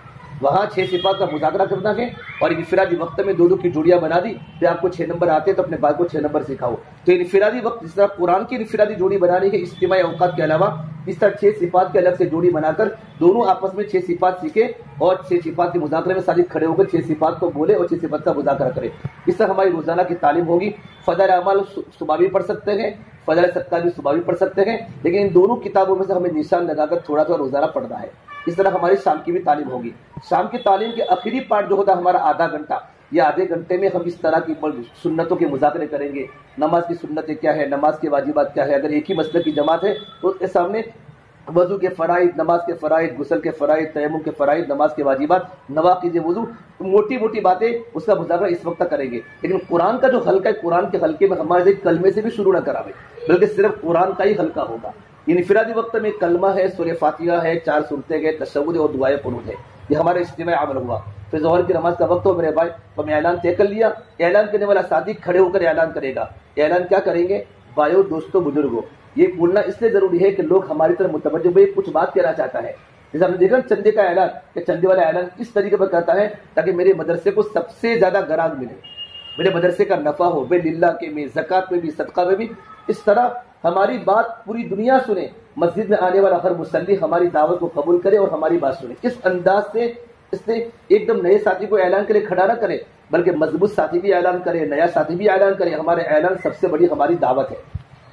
وہاں چھ صفات کا مذاکرہ کرنا ہے اور انفرادی وقت میں دو دو کی جوڑیاں بنا دی، پھر آپ کو چھ نمبر آتے تو اپنے بھائی کو چھ نمبر سکھاؤ۔ تو انفرادی وقت جس طرح قرآن کی انفرادی جوڑی بنانی ہے اجتماعی اوقات کے علاوہ، اس طرح چھ صفات کے الگ سے جوڑی بنا کر دونوں آپس میں چھ صفات سیکھے اور چھ صفات کے مذاکرے میں ساتھ کھڑے ہو کر چھ صفات کو بولے اور چھ صفات کا مذاکرہ کرے۔ اس طرح ہماری روزانہ کی تعلیم ہوگی۔ فضائل اعمال صبح بھی پڑھ سکتے ہیں، فضائل صدقہ بھی صبح بھی پڑھ سکتے ہیں، لیکن ان دونوں کتابوں میں سے ہمیں نشان لگا کر تھوڑا تھوڑا روزانہ پڑھنا ہے۔ اس طرح ہماری شام کی بھی تعلیم ہوگی۔ شام کی تعلیم کے آخری پارٹ جو ہوتا ہے ہمارا آدھا گھنٹہ، یہ آدھے گھنٹے میں ہم اس طرح کی سنتوں کے مذاکرے کریں گے۔ نماز کی سنتیں کیا ہے، نماز کے واجبات کیا ہے، اگر ایک ہی مسلک کی جماعت ہے تو اس کے سامنے وضو کے فرائض، نماز کے فرائض، غسل کے فرائض، تیمم کے فرائض، نماز کے واجبات، نواقض وضو، موٹی موٹی باتیں اس کا مذاکرہ اس وقت تک کریں گے۔ لیکن قرآن کا جو حلقہ ہے، قرآن کے حلقے میں ہمارے سے کلمے سے بھی شروع نہ کراوے، بلکہ صرف قرآن کا ہی حلقہ ہوگا۔ انفرادی وقت میں کلمہ ہے، سورہ فاتحہ ہے، چار سورتیں گئے، تشہد اور دعائے قنوت ہے۔ یہ ہمارا اجتماعی عمل ہوا۔ پھر ظہر کی نماز کا وقت ہو میرے بھائی، تو میں اعلان طے کر لیا۔ اعلان کرنے والا ساتھی کھڑے ہو کر اعلان کرے گا۔ اعلان کیا کریں گے؟ بھائیو، دوستوں، بزرگوں، یہ بولنا اس لیے ضروری ہے کہ لوگ ہماری طرف متوجہ ہوئے کچھ بات کہنا چاہتا ہے۔ جیسے ہم نے دیکھا چندے کا اعلان، کہ چندے والا اعلان اس طریقے پر کرتا ہے تاکہ میرے مدرسے کو سب سے زیادہ گراج ملے، میرے مدرسے کا نفع ہو، بے للہ کے میں، زکوٰۃ میں بھی، صدقہ میں بھی۔ اس طرح ہماری بات پوری دنیا سنے، مسجد میں آنے والا ہر مصلی ہماری دعوت کو قبول کرے اور ہماری بات سنے۔ اس انداز سے اس نے ایک دم نئے ساتھی کو اعلان کرے کھڑا نہ کرے، بلکہ مضبوط ساتھی بھی اعلان کرے، نیا ساتھی بھی اعلان کرے۔ ہمارے اعلان سب سے بڑی ہماری دعوت ہے۔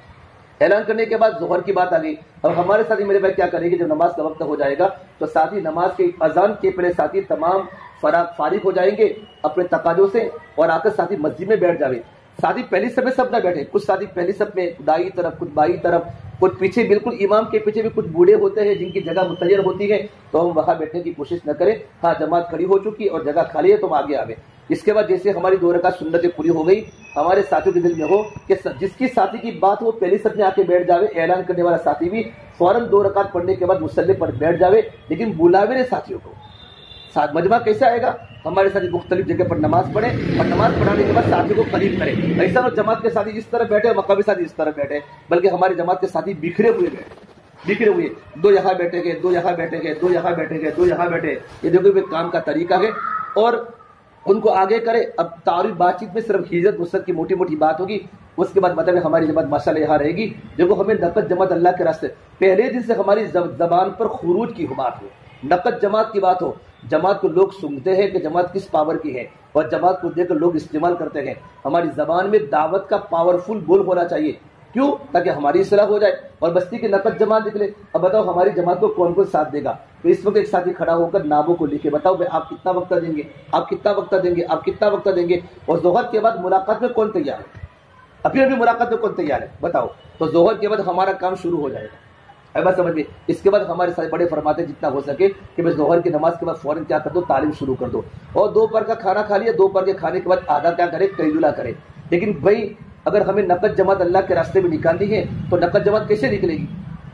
اعلان کرنے کے بعد ظہر کی بات آ گئی۔ اب ہمارے ساتھی میرے بھائی کیا کریں گے؟ جب نماز کا وقت ہو جائے گا تو ساتھی نماز کے اذان کے پہلے ساتھی تمام فارغ ہو جائیں گے اپنے تقاضوں سے اور آ کر ساتھی مسجد میں بیٹھ جاوے۔ ساتھی پہلی صف میں سب نہ بیٹھے، کچھ ساتھی پہلی صف میں دائیں طرف، کچھ بائیں طرف، کچھ پیچھے، بالکل امام کے پیچھے بھی کچھ بوڑھے ہوتے ہیں جن کی جگہ متعین ہوتی ہے، تو ہم وہاں بیٹھنے کی کوشش نہ کریں۔ ہاں، جماعت کھڑی ہو چکی اور جگہ خالی ہے تو ہم آگے آوے۔ اس کے بعد جیسے ہماری دو رکعت سنتیں پوری ہو گئی، ہمارے ساتھیوں کے دل میں ہو کہ جس کی ساتھی کی بات ہو پہلی صف میں آ کے بیٹھ جاوے۔ اعلان کرنے والا ساتھی بھی فوراً دو رکعت پڑھنے کے بعد مصلی پر بیٹھ جاوے، لیکن بلاوے رہے ساتھیوں کو۔ ساتھ مجمع کیسے آئے گا؟ ہمارے ساتھی مختلف جگہ پر نماز پڑھے اور نماز پڑھانے کے بعد ساتھی کو قریب کرے۔ ایسا نہ جماعت کے ساتھی اس طرح بیٹھے اور مقامی ساتھی اس طرح بیٹھے، بلکہ ہماری جماعت کے ساتھی بکھرے ہوئے بیٹھے بکھرے ہوئے دو یہاں بیٹھے گئے، دو یہاں بیٹھے گئے، دو یہاں بیٹھے گئے، دو یہاں بیٹھے۔ یہ دیکھو یہ کام کا طریقہ ہے اور ان کو آگے کرے۔ اب تعارف بات چیت میں صرف ہجرت وسط کی موٹی موٹی بات ہوگی، اس کے بعد مطلب ہماری جماعت ماشاءاللہ یہاں رہے گی۔ دیکھو ہمیں نقد جماعت اللہ کے راستے، پہلے دن سے ہماری زبان پر خروج کی بات ہو، نقد جماعت کی بات ہو۔ جماعت کو لوگ سنتے ہیں کہ جماعت کس پاور کی ہے اور جماعت کو دیکھ کر لوگ استعمال کرتے ہیں۔ ہماری زبان میں دعوت کا پاورفل بول ہونا چاہیے، کیوں؟ تاکہ ہماری اصلاح ہو جائے اور بستی کی نقد جماعت نکلے۔ اب بتاؤ ہماری جماعت کو کون کون ساتھ دے گا؟ تو اس وقت ایک ساتھی کھڑا ہو کر ناموں کو لکھے، بتاؤ بھائی آپ کتنا وقت دیں گے، آپ کتنا وقت دیں گے، آپ کتنا وقت دیں گے، اور ظہر کے بعد ملاقات میں کون تیار ہے؟ ابھی ابھی ملاقات میں کون تیار ہے بتاؤ؟ تو ظہر کے بعد ہمارا کام شروع ہو جائے گا۔ اے بات سمجھ میں؟ اس کے بعد ہمارے ساتھ بڑے فرماتے ہیں جتنا ہو سکے کہ بس ظہر کی نماز کے بعد فوراً کیا کر دو، تعلیم شروع کر دو، اور دوپہر کا کھانا کھا لیا، دوپہر کے کھانے کے بعد آدھا کیا کرے، قیلولہ کرے۔ لیکن بھائی اگر ہمیں نقد جماعت اللہ کے راستے میں نکالنی ہے تو نقد جماعت کیسے نکلے گی؟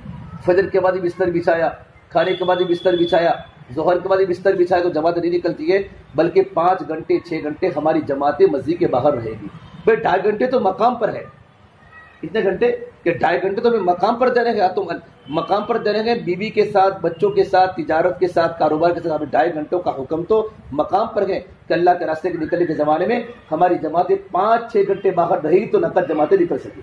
فجر کے بعد ہی بستر بچھایا، کھانے کے بعد ہی بستر بچھایا، ظہر کے بعد ہی بستر بچھایا تو جماعت نہیں نکلتی ہے، بلکہ پانچ گھنٹے چھ گھنٹے ہماری جماعتیں مسجد کے باہر رہے گی۔ بھائی ڈھائی گھنٹے تو مقام پر ہے، اتنے گھنٹے کہ ڈھائی گھنٹے تو ہمیں مقام پر دینے ہیں، تم مقام پر دینے ہیں، بیوی کے ساتھ، بچوں کے ساتھ، تجارت کے ساتھ، کاروبار کے ساتھ۔ ہمیں ڈھائی گھنٹوں کا حکم تو مقام پر ہے کہ اللہ کے راستے کے نکلنے کے زمانے میں ہماری جماعتیں پانچ چھ گھنٹے باہر رہی تو نقد جماعتیں نکل سکی،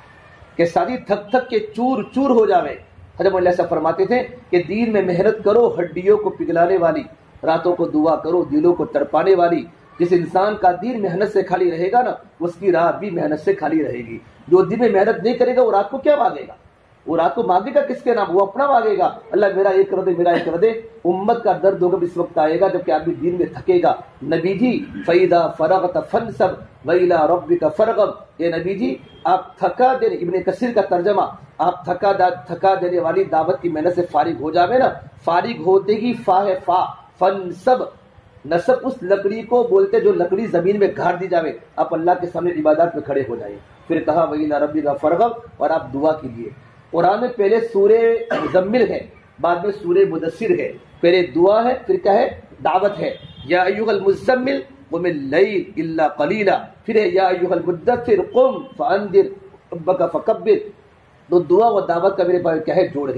کہ ساری تھک تھک کے چور چور ہو جاوے۔ حضرت اللہ صاحب فرماتے تھے کہ دین میں محنت کرو ہڈیوں کو پگھلانے والی، راتوں کو دعا کرو دلوں کو تڑپانے والی۔ جس انسان کا دین محنت سے خالی رہے گا نا، اس کی رات بھی محنت سے خالی رہے گی۔ جو دن میں محنت نہیں کرے گا وہ رات کو کیا مانگے گا؟ وہ رات کو مانگے گا کس کے نام؟ وہ اپنا مانگے گا، اللہ میرا یہ کر دے، میرا یہ کر دے۔ امت کا درد ہوگا اس وقت آئے گا جبکہ آدمی دین میں تھکے گا۔ نبی جی فَإِذَا فَرَغْتَ فَانْصَبْ وَإِلَىٰ رَبِّكَ فَارْغَب، اے نبی جی آپ تھکا دینے، ابن کثیر کا ترجمہ، آپ تھکا تھکا دینے والی دعوت کی محنت سے فارغ ہو جاوے نا، فارغ ہوتے ہی فا ہے فا، فَانْصَبْ، نصب اس لکڑی کو بولتے جو لکڑی زمین میں گاڑ دی جاوے، آپ اللہ کے سامنے عبادات میں کھڑے ہو جائیں۔ پھر کہا وَإِلَىٰ رَبِّكَ فَارْغَب، اور آپ دعا کیجیے۔ قرآن میں پہلے سورہ مزمل ہے، بعد میں سورہ مدثر ہے، پہلے دعا ہے پھر کیا ہے؟ دعوت ہے۔ یا ایھا المزمل قم اللیل الا قلیلا، پھر ہے یا ایھا المدثر قم فانذر ربک فکبر۔ تو دعا و دعوت کا میرے پاس کیا ہے؟ جوڑ ہے۔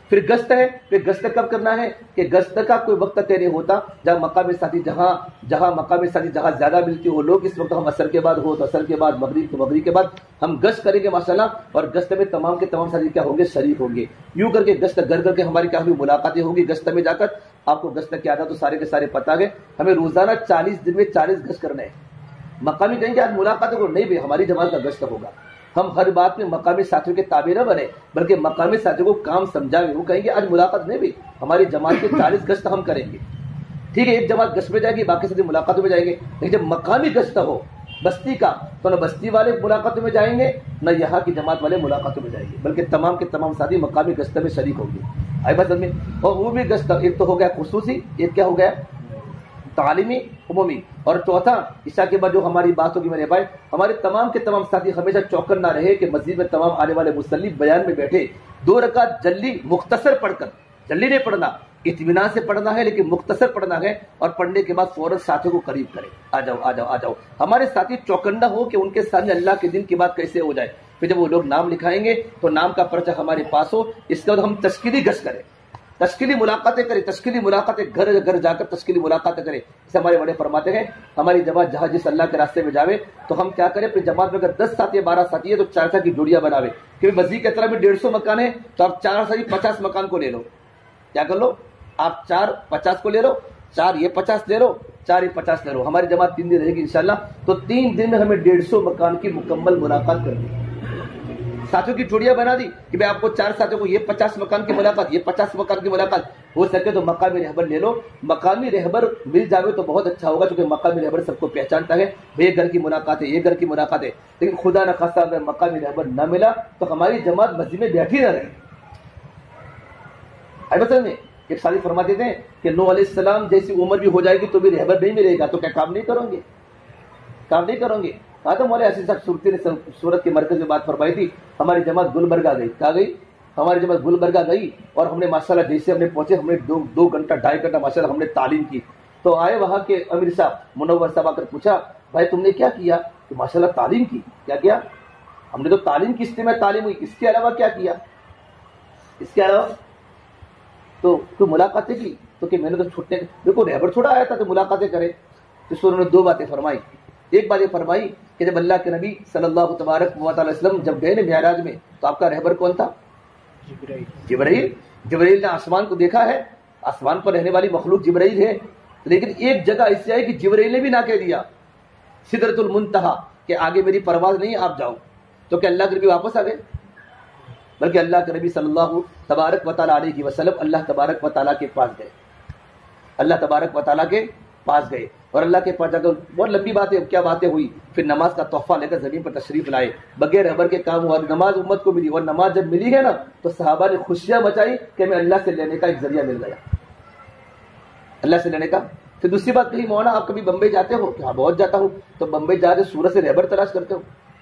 پھر گشت ہے، پھر گشت کب کرنا ہے کہ گشت کا کوئی وقت طے نہیں ہوتا، جہاں مقام ساتھی جہاں جہاں مقام ساتھی جہاں زیادہ ملتی ہو لوگ، اس وقت ہم عصر کے بعد ہو تو عصر کے بعد، مغرب تو مغرب کے بعد ہم گشت کریں گے ماشاءاللہ، اور گشت میں تمام کے تمام ساتھی کیا ہوں گے، شریک ہوں گے۔ یوں کر کے گشت گھر کر کے ہماری کیا ہوگی، ملاقاتیں ہوگی گشت میں جا کر۔ آپ کو گشت کی عادت تو سارے کے سارے پتہ گئے، ہمیں روزانہ چالیس دن میں چالیس گشت کرنا ہے۔ مقامی کہیں گے آج ملاقاتوں کو نہیں بھی، ہماری جماعت کا گشت ہوگا۔ ہم ہر بات میں مقامی ساتھیوں کے تابع نہ بنے، بلکہ مقامی ساتھیوں کو کام سمجھائیں گے۔ وہ کہیں گے آج ملاقات نہیں بھی، ہماری جماعت کے چالیس گشت ہم کریں گے۔ ٹھیک ہے، ایک جماعت گشت میں جائے گی، باقی ساتھی ملاقاتوں میں جائیں گے۔ لیکن جب مقامی گشت ہو بستی کا، تو نہ بستی والے ملاقاتوں میں جائیں گے، نہ یہاں کی جماعت والے ملاقاتوں میں جائیں گے، بلکہ تمام کے تمام ساتھی مقامی گشت میں شریک ہوں گے۔ آئی بات میں؟ اور وہ بھی گشت ایک تو ہو گیا خصوصی، ایک کیا ہو گیا تعلیمی عمومی، اور چوتھا عشاء کے بعد جو ہماری بات ہوگی میرے بھائی، ہمارے تمام کے تمام ساتھی ہمیشہ چوکن نہ رہے کہ مسجد میں تمام آنے والے مصلی بیان میں بیٹھے دو رکعت جلدی مختصر پڑھ کر، جلدی نہیں پڑھنا، اطمینان سے پڑھنا ہے لیکن مختصر پڑھنا ہے، اور پڑھنے کے بعد فوراً ساتھیوں کو قریب کرے، آ جاؤ آ جاؤ آ جاؤ۔ ہمارے ساتھی چوکندہ ہو کہ ان کے سامنے اللہ کے دن کی بات کیسے ہو جائے۔ پھر جب وہ لوگ نام لکھائیں گے تو نام کا پرچہ ہمارے پاس ہو، اس کے بعد ہم تشکیلی گشت کریں، تشکیلی ملاقاتیں کریں، تشکیلی ملاقاتیں گھر گھر جا کر تشکیلی ملاقاتیں کریں۔ اسے ہمارے بڑے فرماتے ہیں ہماری جماعت جہاں جس اللہ کے راستے میں جاوے تو ہم کیا کریں، اپنی جماعت میں اگر دس ساتھی بارہ ساتھی ہے تو چار چار کی جوڑیاں بناوے، کیونکہ مسجد کی طرف میں ڈیڑھ سو مکان ہے تو آپ چار ساتھی پچاس مکان کو لے لو، کیا کر لو آپ چار پچاس کو لے لو، چار یہ پچاس لے لو، چار یہ پچاس لے لو۔ ہماری جماعت تین دن رہے گی انشاءاللہ، تو تین دن میں ہمیں ڈیڑھ سو مکان کی مکمل ملاقات کرنی ہے۔ ساتھیوں کی جوڑیاں بنا دی کہ بھائی آپ کو چار ساتھیوں کو یہ پچاس مکان کی ملاقات، یہ پچاس مکان کی ملاقات، ہو سکے تو مقامی رہبر لے لو۔ مقامی رہبر مل جاوے تو بہت اچھا ہوگا، کیونکہ مقامی رہبر سب کو پہچانتا ہے، یہ گھر کی ملاقات ہے، یہ گھر کی ملاقات ہے۔ لیکن خدا نہ خواستہ اگر مقامی رہبر نہ ملا تو ہماری جماعت مسجد میں بیٹھی نہ رہے۔ مثلا میں ایک ساتھی فرماتے تھے کہ نوح علیہ السلام جیسی عمر بھی ہو جائے گی تو بھی رہبر نہیں ملے گا، تو کیا کام نہیں کرو گے؟ کام نہیں کرو گے؟ کہا تو مولانا حسین صاحب صورتی نے سورت کے مرکز میں بات فرمائی تھی، ہماری جماعت گلبرگہ گئی، کہا گئی ہماری جماعت گلبرگہ گئی، اور ہم نے ماشاءاللہ جیسے ہم نے پہنچے ہم نے دو دو گھنٹہ ڈھائی گھنٹہ ماشاءاللہ ہم نے تعلیم کی۔ تو آئے وہاں کے امیر صاحب منور صاحب آ کر پوچھا بھائی تم نے کیا کیا؟ کہ ماشاءاللہ تعلیم کی۔ کیا کیا؟ ہم نے تو تعلیم کی، اس میں تعلیم ہوئی، اس کے علاوہ کیا کیا؟ اس کے علاوہ تو کوئی ملاقاتیں کی؟ تو کہ میں نے تو چھوٹنے دیکھو رہبر تھوڑا آیا تھا تو ملاقاتیں کرے۔ تو انہوں نے دو باتیں فرمائی، ایک بات یہ فرمائی کہ جب اللہ کے نبی صلی اللہ تبارک و تعالی وسلم جب گئے نا معراج میں تو آپ کا رہبر کون تھا؟ جبرائیل۔ جبرائیل نے آسمان کو دیکھا ہے، آسمان پر رہنے والی مخلوق جبرائیل ہے، لیکن ایک جگہ ایسی آئی کہ جبرائیل نے بھی نہ کہہ دیا سدرۃ المنتہا کہ آگے میری پرواز نہیں ہے آپ جاؤ، تو کہ اللہ کے نبی واپس آ گئے؟ بلکہ اللہ کے نبی صلی اللہ تبارک و تعالیٰ علیہ وسلم اللہ تبارک و تعالیٰ کے پاس گئے، اللہ تبارک و تعالیٰ کے پاس گئے، اور اللہ کے پاس جا کر بہت لمبی باتیں کیا باتیں ہوئی، پھر نماز کا تحفہ لے کر زمین پر تشریف لائے، بغیر رہبر کے کام ہوا، نماز امت کو ملی، اور نماز جب ملی ہے نا تو صحابہ نے خوشیاں مچائی کہ ہمیں اللہ سے لینے کا ایک ذریعہ مل گیا، اللہ سے لینے کا۔ پھر دوسری بات کہی مولانا آپ کبھی بمبئی جاتے ہو؟ کہ ہاں بہت جاتا ہوں۔ تو بمبئی جا کے سورت سے رہبر تلاش کرتے ہو؟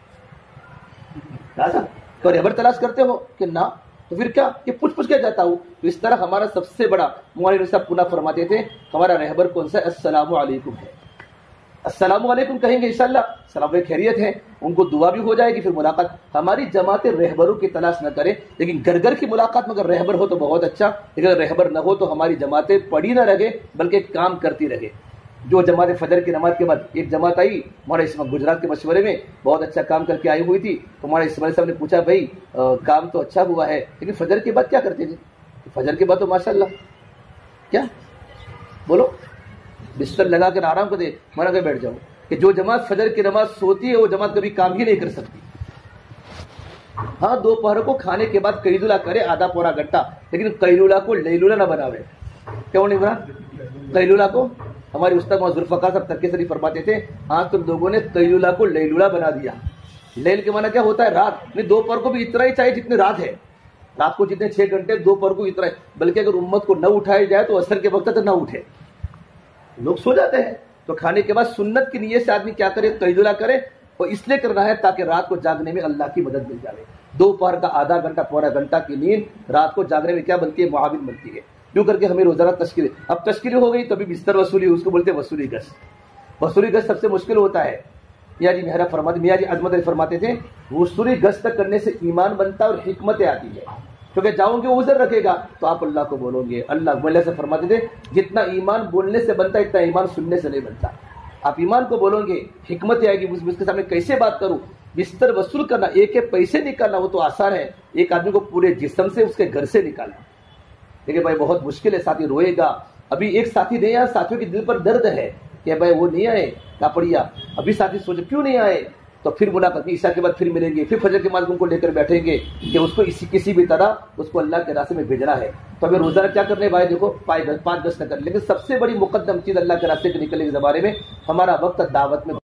تو رہبر تلاش کرتے ہو کہ نہ، تو پھر کیا کہ پوچھ پوچھ کے جاتا ہوں۔ تو اس طرح ہمارا سب سے بڑا مولانا صاحب پناہ فرماتے تھے ہمارا رہبر کون سا؟ السلام علیکم ہے، السلام علیکم کہیں گے انشاءاللہ سلام خیریت ہے، ان کو دعا بھی ہو جائے گی، پھر ملاقات۔ ہماری جماعتیں رہبروں کی تلاش نہ کریں، لیکن گھر گھر کی ملاقات میں اگر رہبر ہو تو بہت اچھا، لیکن اگر رہبر نہ ہو تو ہماری جماعتیں پڑھی نہ رہے بلکہ کام کرتی رہے۔ جو جماعت فجر کی نماز کے بعد ایک جماعت آئی مولانا اسماعیل گجرات کے مشورے میں، بہت اچھا کام کر کے آئی ہوئی تھی، تو مولانا اسماعیل صاحب نے پوچھا بھائی کام تو اچھا ہوا ہے لیکن فجر کے بعد کیا کرتے تھے؟ فجر کے بعد تو ماشاءاللہ کیا بولو بستر لگا کر آرام کرتے، مرا کے بیٹھ جاؤ، کہ جو جماعت فجر کی نماز سوتی ہے وہ جماعت کبھی کام ہی نہیں کر سکتی۔ ہاں دوپہر کو کھانے کے بعد قیلولہ کرے آدھا پورا گھنٹہ، لیکن قیلولہ کو لیلولہ نہ بناوے۔ کیوں نہیں بنا قیلولہ کو؟ ہمارے استاد محمد ذوالفقار صاحب ترکی شریف فرماتے تھے ہاں تم لوگوں نے قیلولہ کو لیلولہ بنا دیا۔ لیل کے معنی کیا ہوتا ہے؟ رات، نہیں دوپہر کو بھی اتنا ہی چاہیے جتنی رات ہے، رات کو جتنے چھ گھنٹے دوپہر کو اتنا ہے، بلکہ اگر امت کو نہ اٹھایا جائے تو عصر کے وقت تک نہ اٹھے، لوگ سو جاتے ہیں، تو کھانے کے بعد سنت کی نیت سے آدمی کیا کرے؟ قیلولہ کرے، اور اس لیے کرنا ہے تاکہ رات کو جاگنے میں اللہ کی مدد مل جائے۔ دوپہر کا آدھا گھنٹہ پورا گھنٹہ کی نیند رات کو جاگنے میں کیا بنتی ہے؟ معاون بنتی ہے۔ یوں کر کے ہمیں روزانہ تشکیل، اب تشکیل ہو گئی تو ابھی بستر وصولی، اس کو بولتے ہیں وصولی گشت۔ وصولی گشت سب سے مشکل ہوتا ہے۔ میاں جی مہرا فرماتے میاں جی عظمت فرماتے تھے وصولی گشت کرنے سے ایمان بنتا ہے اور حکمتیں آتی ہے۔ کیونکہ جاؤں گے وہ ازر رکھے گا تو آپ اللہ کو بولو گے. اللہ مولا سے فرماتے تھے جتنا ایمان بولنے سے بنتا ہے اتنا ایمان سننے سے نہیں بنتا. آپ ایمان کو بولو گے, حکمت آئے گی اس کے سامنے کیسے بات کروں. بستر وصول کرنا, ایک ایک پیسے نکالنا وہ تو آسان ہے, ایک آدمی کو پورے جسم سے اس کے گھر سے نکالنا دیکھیں بھائی بہت مشکل ہے. ساتھی روئے گا. ابھی ایک ساتھی نہیں آیا, ساتھیوں کے دل پر درد ہے کہ بھائی وہ نہیں آئے کاپڑیا. ابھی ساتھی سوچے کیوں نہیں آئے, تو پھر ملاقات عشاء کے بعد پھر ملیں گے, پھر فجر کے بعد ان کو لے کر بیٹھیں گے کہ اس کو اسی کسی بھی طرح اس کو اللہ کے راستے میں بھیجنا ہے. تو ہمیں روزانہ کیا کرنے بھائی دیکھو پانچ دس نہ کریں, لیکن سب سے بڑی مقدم چیز اللہ کے راستے کے نکلنے کے زمانے میں ہمارا وقت دعوت میں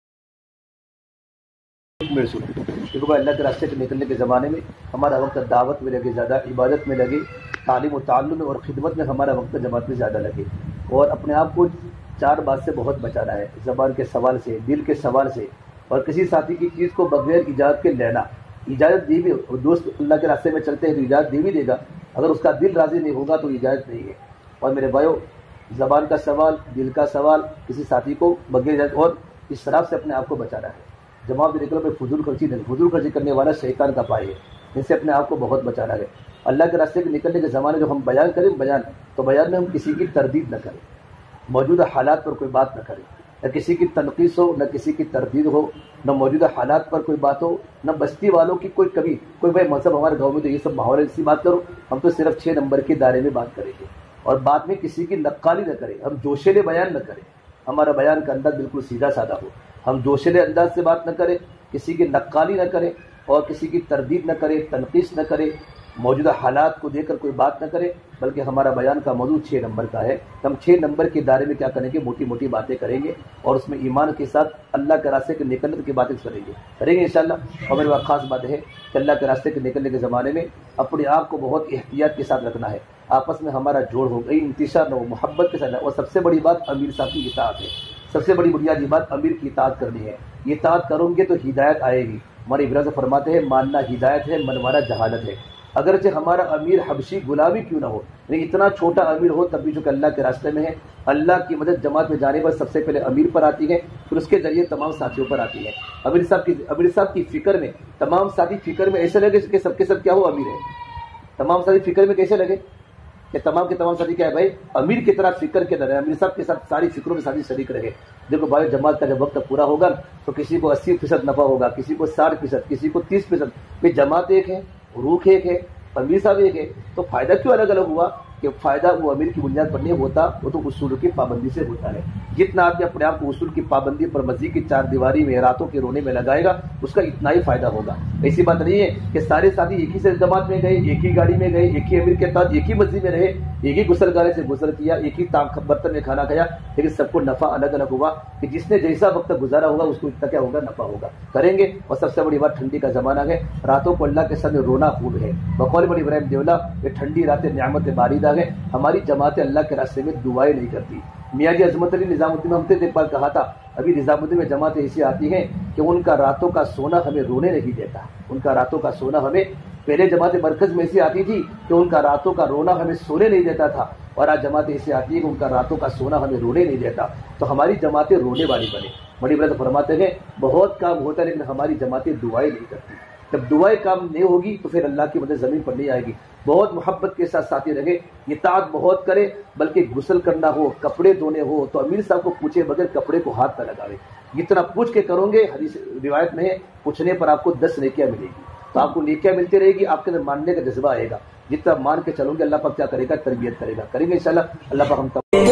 دیکھو بھائی اللہ کے راستے کے نکلنے کے زمانے میں ہمارا وقت دعوت میں لگے, زیادہ عبادت میں لگے, تعلیم و تعلم میں اور خدمت میں ہمارا وقت جماعت میں زیادہ لگے. اور اپنے آپ کو چار بات سے بہت بچانا ہے, زبان کے سوال سے, دل کے سوال سے, اور کسی ساتھی کی چیز کو بغیر اجازت کے لینا. اجازت دی بھی, دوست اللہ کے راستے میں چلتے ہیں تو اجازت دی بھی دے گا, اگر اس کا دل راضی نہیں ہوگا تو اجازت نہیں ہے. اور میرے بھائیو زبان کا سوال, دل کا سوال, کسی ساتھی کو بغیر اجازت, اور اسراف سے اپنے آپ کو بچانا ہے. جماعت میں نکلو میں فضول خرچی نہیں, فضول خرچی کرنے والا شیطان کا پائے ہے, ان سے اپنے آپ کو بہت بچانا ہے. اللہ کے راستے کے نکلنے کے زمانے جو ہم بیان کریں بیان تو بیان میں ہم کسی کی تردید نہ کریں, موجودہ حالات پر کوئی بات نہ کریں, نہ کسی کی تنقیص ہو, نہ کسی کی تردید ہو, نہ موجودہ حالات پر کوئی بات ہو, نہ بستی والوں کی کوئی کبھی کوئی بھائی مذہب ہمارے گاؤں میں تو یہ سب ماحول ہے اسی بات کرو, ہم تو صرف چھ نمبر کے دائرے میں بات کریں گے. اور بات میں کسی کی نقالی نہ کریں, ہم جوشیلے بیان نہ کریں, ہمارا بیان کا انداز بالکل سیدھا سادہ ہو, ہم جوشیلے انداز سے بات نہ کریں, کسی کی نقالی نہ کریں, اور کسی کی تردید نہ کریں, تنقیص نہ کریں, موجودہ حالات کو دیکھ کر کوئی بات نہ کرے, بلکہ ہمارا بیان کا موضوع چھ نمبر کا ہے. ہم چھ نمبر کے دائرے میں کیا کریں گے, موٹی موٹی باتیں کریں گے, اور اس میں ایمان کے ساتھ اللہ کے راستے کے نکلنے کی باتیں کریں گے کریں گے انشاءاللہ. اور میری بات خاص بات ہے کہ اللہ کے راستے کے نکلنے کے زمانے میں اپنے آپ کو بہت احتیاط کے ساتھ رکھنا ہے, آپس میں ہمارا جوڑ ہو گئی, انتشار نہ ہو, محبت کے ساتھ. اور سب سے بڑی بات امیر صاحب کی اطاعت ہے, سب سے بڑی بنیادی بات امیر کی اطاعت کرنی ہے. اطاعت کرو گے تو ہدایت آئے گی. ہمارے ابراز فرماتے ہیں ماننا ہدایت ہے, منوانا جہالت ہے. اگرچہ ہمارا امیر حبشی غلامی کیوں نہ ہو, لیکن اتنا چھوٹا امیر ہو تب بھی جو کہ اللہ کے راستے میں ہے, اللہ کی مدد جماعت میں جانے پر سب سے پہلے امیر پر آتی ہے, پھر اس کے ذریعے تمام ساتھیوں پر آتی ہے. امیر صاحب کی امیر صاحب کی فکر میں تمام ساتھی فکر میں ایسے لگے کہ سب کے سب کیا ہو امیر ہے. تمام ساتھی فکر میں کیسے لگے کہ تمام کے تمام ساتھی کیا ہے بھائی امیر کی طرح فکر کے درے, امیر صاحب کے ساتھ ساری فکروں میں ساتھی شریک رہے. دیکھو بھائی جماعت کا جب وقت پورا ہوگا تو کسی کو اسی فیصد نفع ہوگا, کسی کو ساٹھ فیصد, کسی کو تیس فیصد. بھائی جماعت ایک ہے, روح ایک ہے, امیر صاحب ایک ہے, تو فائدہ کیوں الگ الگ ہوا کہ فائدہ وہ امیر کی بنیاد پر نہیں ہوتا, وہ تو اصول کی پابندی سے ہوتا ہے. جتنا آدمی اپنے آپ کو اصول کی پابندی پر مسجد کی چار دیواری میں راتوں کے رونے میں لگائے گا اس کا اتنا ہی فائدہ ہوگا. ایسی بات نہیں ہے کہ سارے ساتھی ایک ہی سے جماعت میں گئے, ایک ہی گاڑی میں گئے, ایک ہی امیر کے ساتھ ایک ہی مسجد میں رہے, ایک ہی غسل خانے سے غسل کیا, ایک ہی برتن میں کھانا کھایا, لیکن سب کو نفع الگ الگ ہوا کہ جس نے جیسا وقت گزارا ہوگا اس کو اتنا کیا ہوگا, نفع ہوگا. کریں گے. اور سب سے بڑی بات ٹھنڈی کا زمانہ ہے, راتوں کو اللہ کے سامنے رونا خوب ہے. بقول بڑی ابراہیم دیولا یہ ٹھنڈی راتیں نعمت باریدہ ہے. ہماری جماعت اللہ کے راستے میں دعائیں نہیں کرتی. میاں جی عظمت علی نظام الدین میں ہم نے ایک بار کہا تھا, ابھی نظام الدین میں جماعتیں ایسی آتی ہیں کہ ان کا راتوں کا سونا ہمیں رونے نہیں دیتا. ان کا راتوں کا سونا ہمیں, پہلے جماعت مرکز میں ایسی آتی تھی کہ ان کا راتوں کا رونا ہمیں سونے نہیں دیتا تھا, اور آج جماعتیں ایسی آتی ہے کہ ان کا راتوں کا سونا ہمیں رونے نہیں دیتا. تو ہماری جماعتیں رونے والی بنے. بڑی برادر فرماتے ہیں بہت کام ہوتا ہے لیکن ہماری جماعتیں دعائیں نہیں کرتی. جب دعائیں کام نہیں ہوگی تو پھر اللہ کی مدد زمین پر نہیں آئے گی. بہت محبت کے ساتھ ساتھی رہے, اطاعت بہت کرے, بلکہ غسل کرنا ہو, کپڑے دھونے ہو تو امیر صاحب کو پوچھے بغیر کپڑے کو ہاتھ نہ لگاوے. جتنا پوچھ کے کرو گے, حدیث روایت میں ہے پوچھنے پر آپ کو دس نیکیاں ملے گی. تو آپ کو نیکیاں ملتی رہے گی, آپ کے اندر ماننے کا جذبہ آئے گا. جتنا مان کے چلو گے اللہ پاک کیا کرے گا, تربیت کرے گا. کریں گے انشاءاللہ. اللہ پاک ہم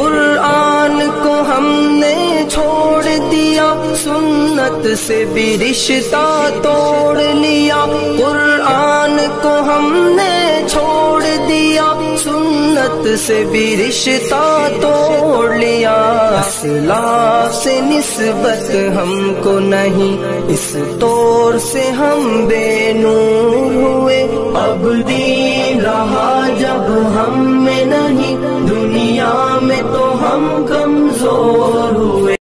قرآن کو ہم نے چھوڑ دیا, سنت سے بھی رشتہ توڑ لیا. قرآن کو ہم نے چھوڑ دیا, سنت سے بھی رشتہ توڑ لیا. اسلاف سے نسبت ہم کو نہیں, اس طور سے ہم بے نور ہوئے. اب دین رہا جب ہم میں نہیں, دنیا میں تو ہم کمزور ہوئے.